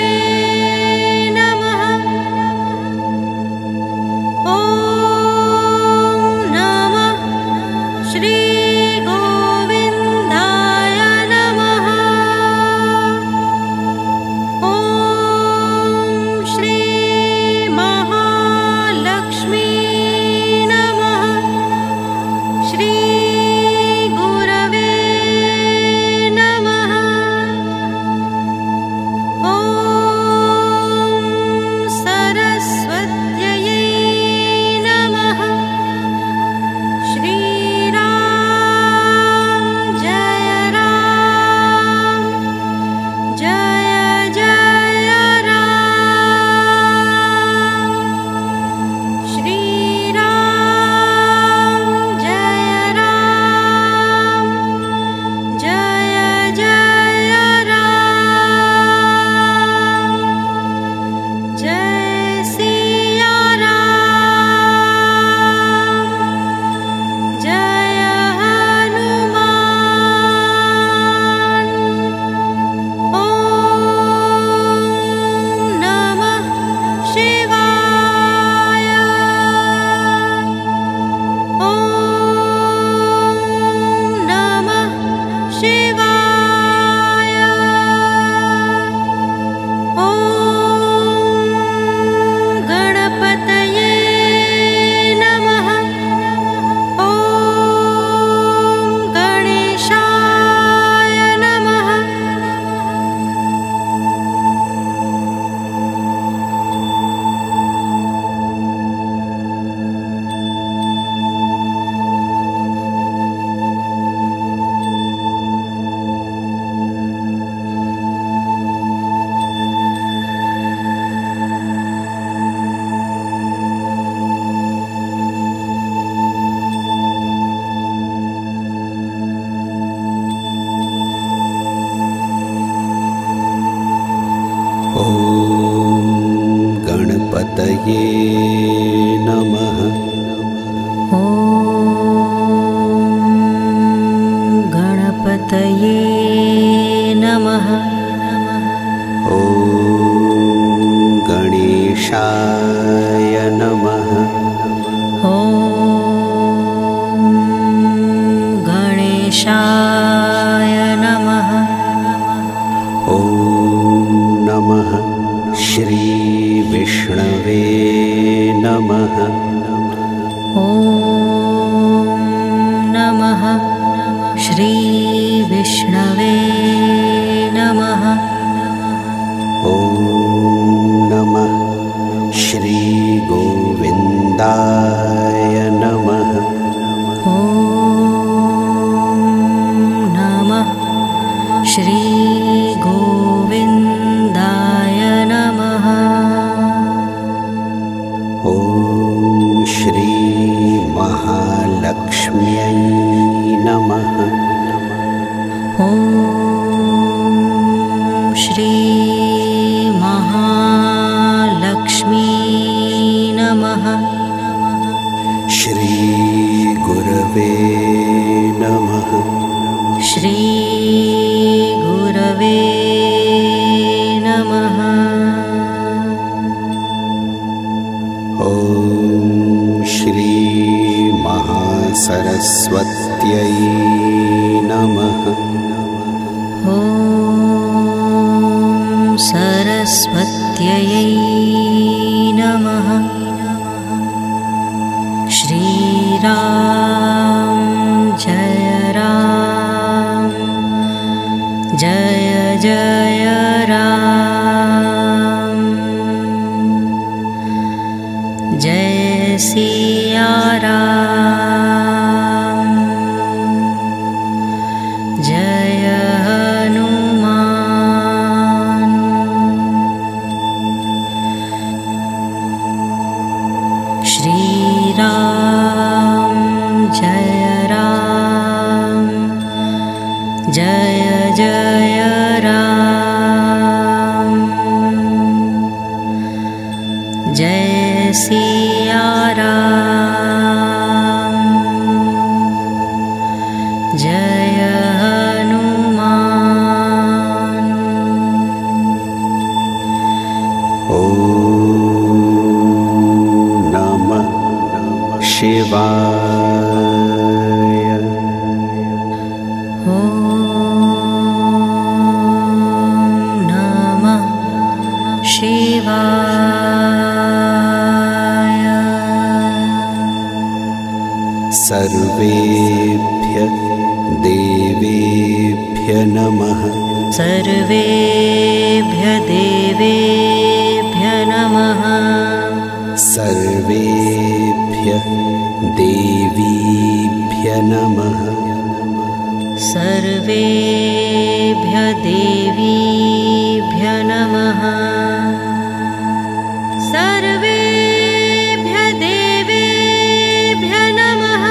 S1: गणपतये नमः।
S2: ॐ गणपतये नमः।
S1: ॐ गणेशाय नमः।
S2: ॐ गणेशाय नमः।
S1: ॐ नमः श्रीविष्णवे नमः।
S2: ॐ नमः श्रीविष्णवे नमः।
S1: ॐ नमः श्रीगोविन्दाय नमः।
S2: ॐ नमः श्रीगोविन्दाय नमः।
S1: ॐ श्रीमहालक्ष्म्यै नमः।
S2: ॐ श्रीमहालक्ष्मी नमः।
S1: श्रीगुरवे नमः।
S2: श्रीगुरवे नमः।
S1: ॐ श्रीमहासरस्वत्यै नमः।
S2: ॐ सरस्वत्यै नमः। श्रीराम जय राम जय जय राम। जय सिया राम जय हनुमान। श्रीराम जय राम जय जय राम। जय सिया राम जय हनुमान।
S1: ॐ नमः शिवाय।
S2: ॐ नमः शिवाय।
S1: सर्वेभ्यः देवेभ्यः नमः।
S2: सर्वेभ्यः देवेभ्यः नमः।
S1: सर्वेभ्यः देवीभ्यः नमः।
S2: सर्वेभ्यः देवीभ्यः नमः। सर्वेभ्यः देवेभ्यः नमः।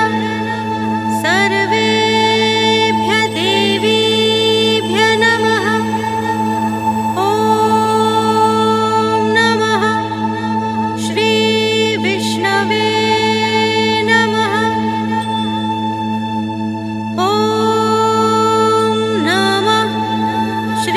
S2: सर्वेभ्यः देवीभ्यः नमः। ॐ नमः श्रीविष्णवे नमः। ॐ नमः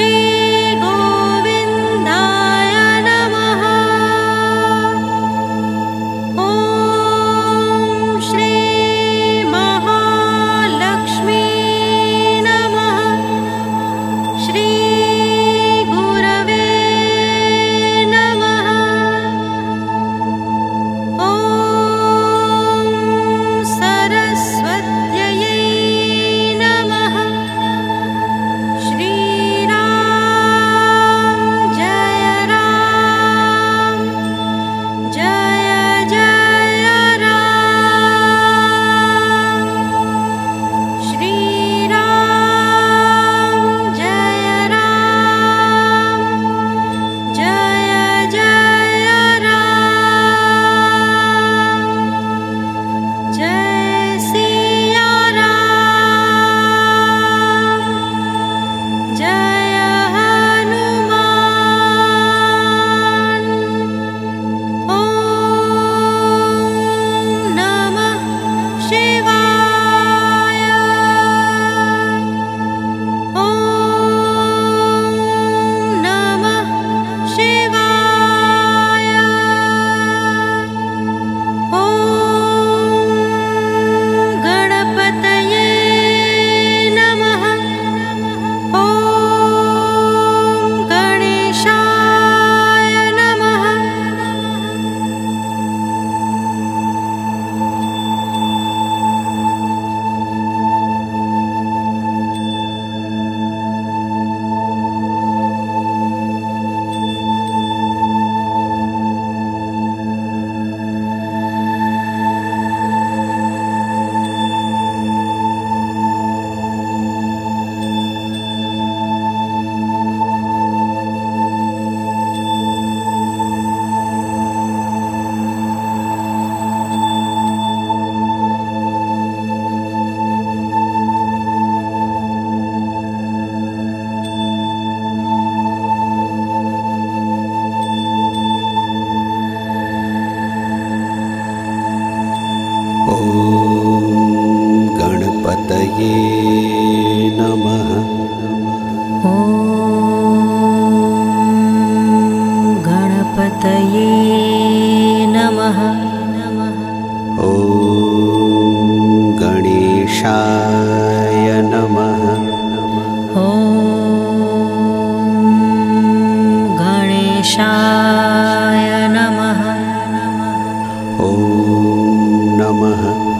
S2: गणेशाय नमः।
S1: ॐ नमः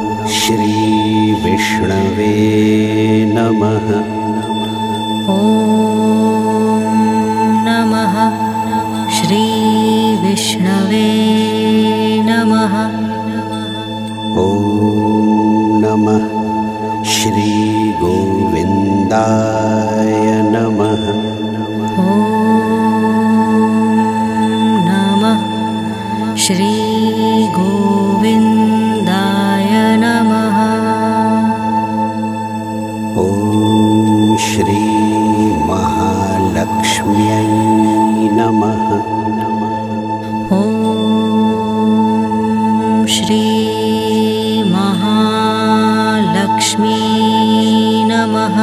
S1: श्रीविष्णवे नमः।
S2: ॐ नमः श्रीविष्णवे नमः।
S1: ॐ नमः श्रीगोविन्दाय नमः।
S2: ॐ नमः श्रीगोविन्दाय नमः।
S1: ॐ श्रीमहालक्ष्म्यै नमः।
S2: ॐ श्रीमहालक्ष्मी नमः।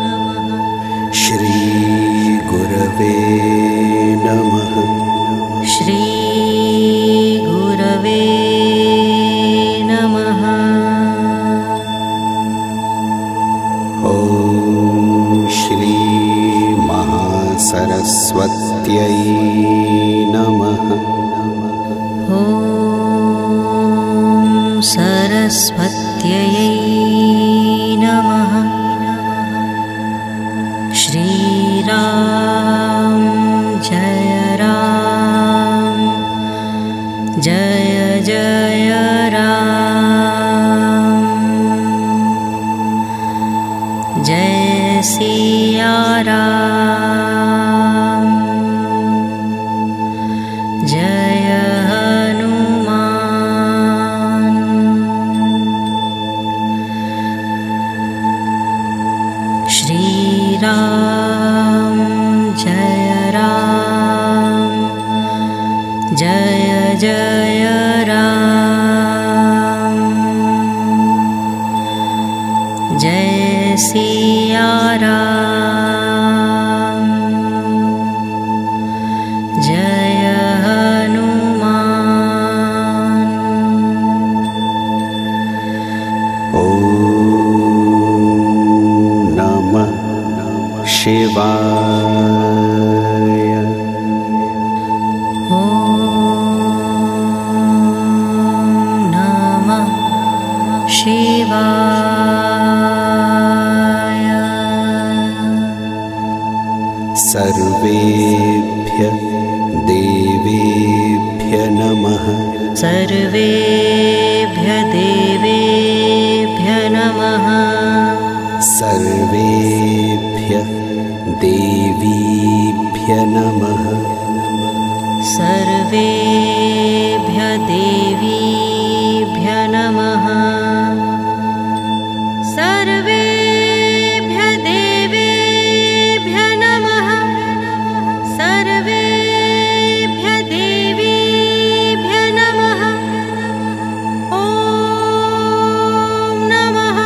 S1: श्रीगुरवे नमः।
S2: श्रीगुरवे नमः।
S1: ॐ श्रीमहासरस्वत्यै नमः।
S2: ॐ सरस्वत्यै नमः। श्रीराम जय राम जय जय राम। जय सिया राम जय हनुमान। श्रीराम जय राम जय जय राम। जय सिया राम जय हनुमान।
S1: ॐ नमः शिवाय।
S2: ॐ नमः शिवाय।
S1: सर्वेभ्यः देवेभ्यः नमः।
S2: सर्वेभ्यः देवेभ्यः नमः।
S1: सर्वेभ्यः देवीभ्यः नमः।
S2: सर्वेभ्यः देवीभ्यः नमः। सर्वेभ्यः देवेभ्यः नमः। सर्वेभ्यः देवीभ्यः नमः। ॐ नमः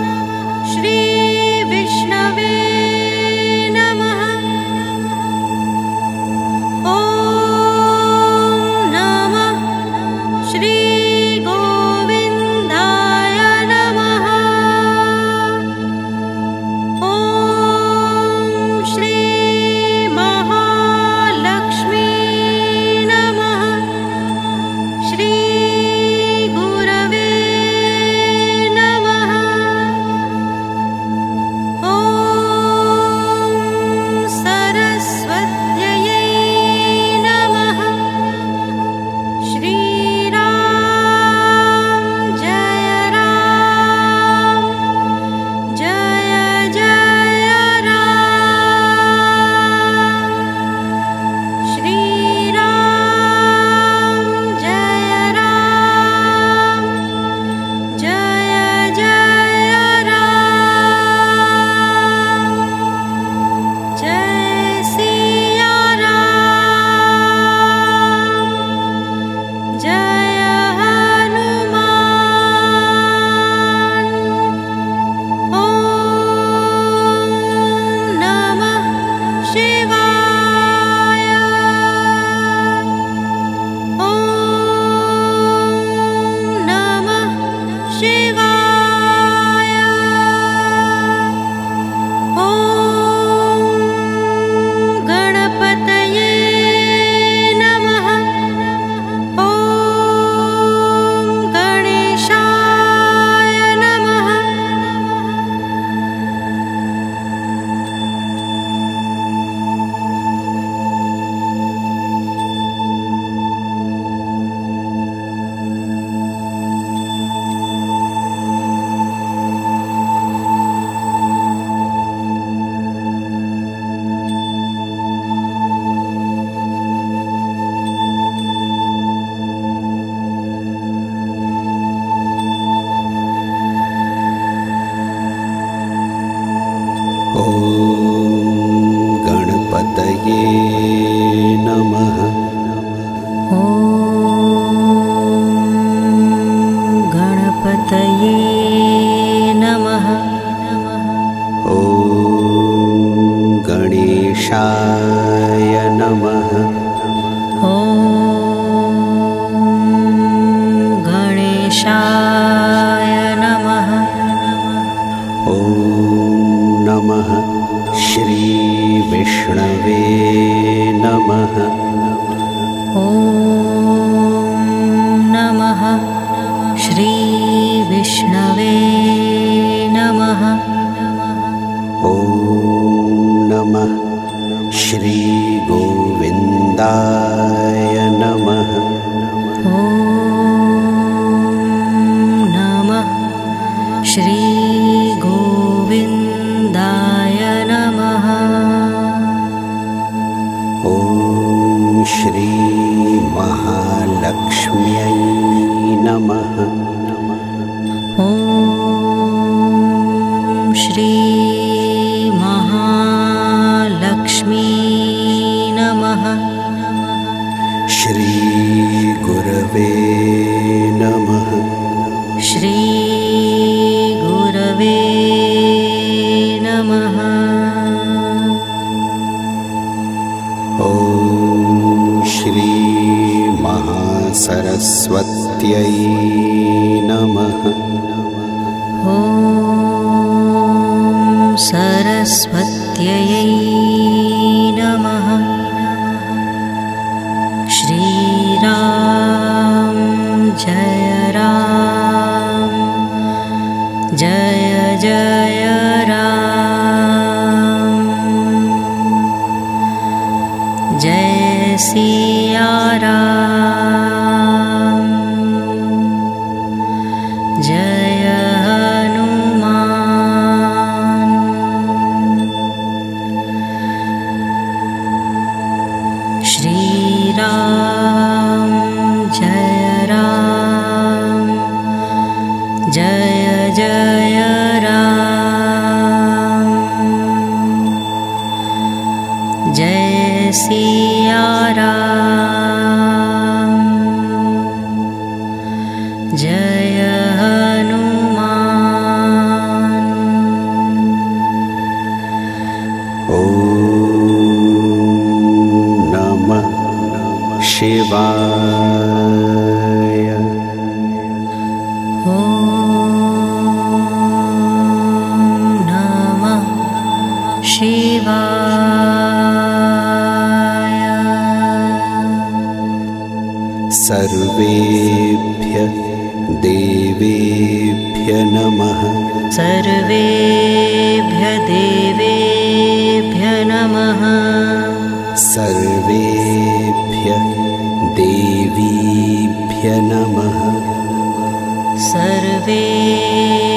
S2: श्रीविष्णवे नमः। ॐ नमः ॐ गणेशाय नमः।
S1: ॐ नमः श्रीविष्णवे नमः।
S2: ॐ नमः श्रीविष्णवे नमः।
S1: ॐ नमः श्रीगोविन्दाय नमः।
S2: ॐ नमः श्रीगोविन्दाय नमः।
S1: ॐ श्रीमहालक्ष्म्यै नमः।
S2: ॐ श्रीमहालक्ष्मी नमः।
S1: श्रीगुरवे नमः।
S2: श्रीगुरवे नमः।
S1: ॐ श्रीमहासरस्वत्यै नमः।
S2: ॐ सरस्वत्यै नमः। श्रीराम जय राम जय जय राम। जय सिया राम जय हनुमान। श्रीराम जय राम जय जय राम। जय सिया राम जय हनुमान।
S1: ॐ नमः शिवाय।
S2: ॐ नमः शिवाय।
S1: सर्वेभ्यः देवेभ्यः नमः।
S2: सर्वेभ्यः देवेभ्यः नमः।
S1: सर्वेभ्यः देवीभ्यः नमः।
S2: सर्वे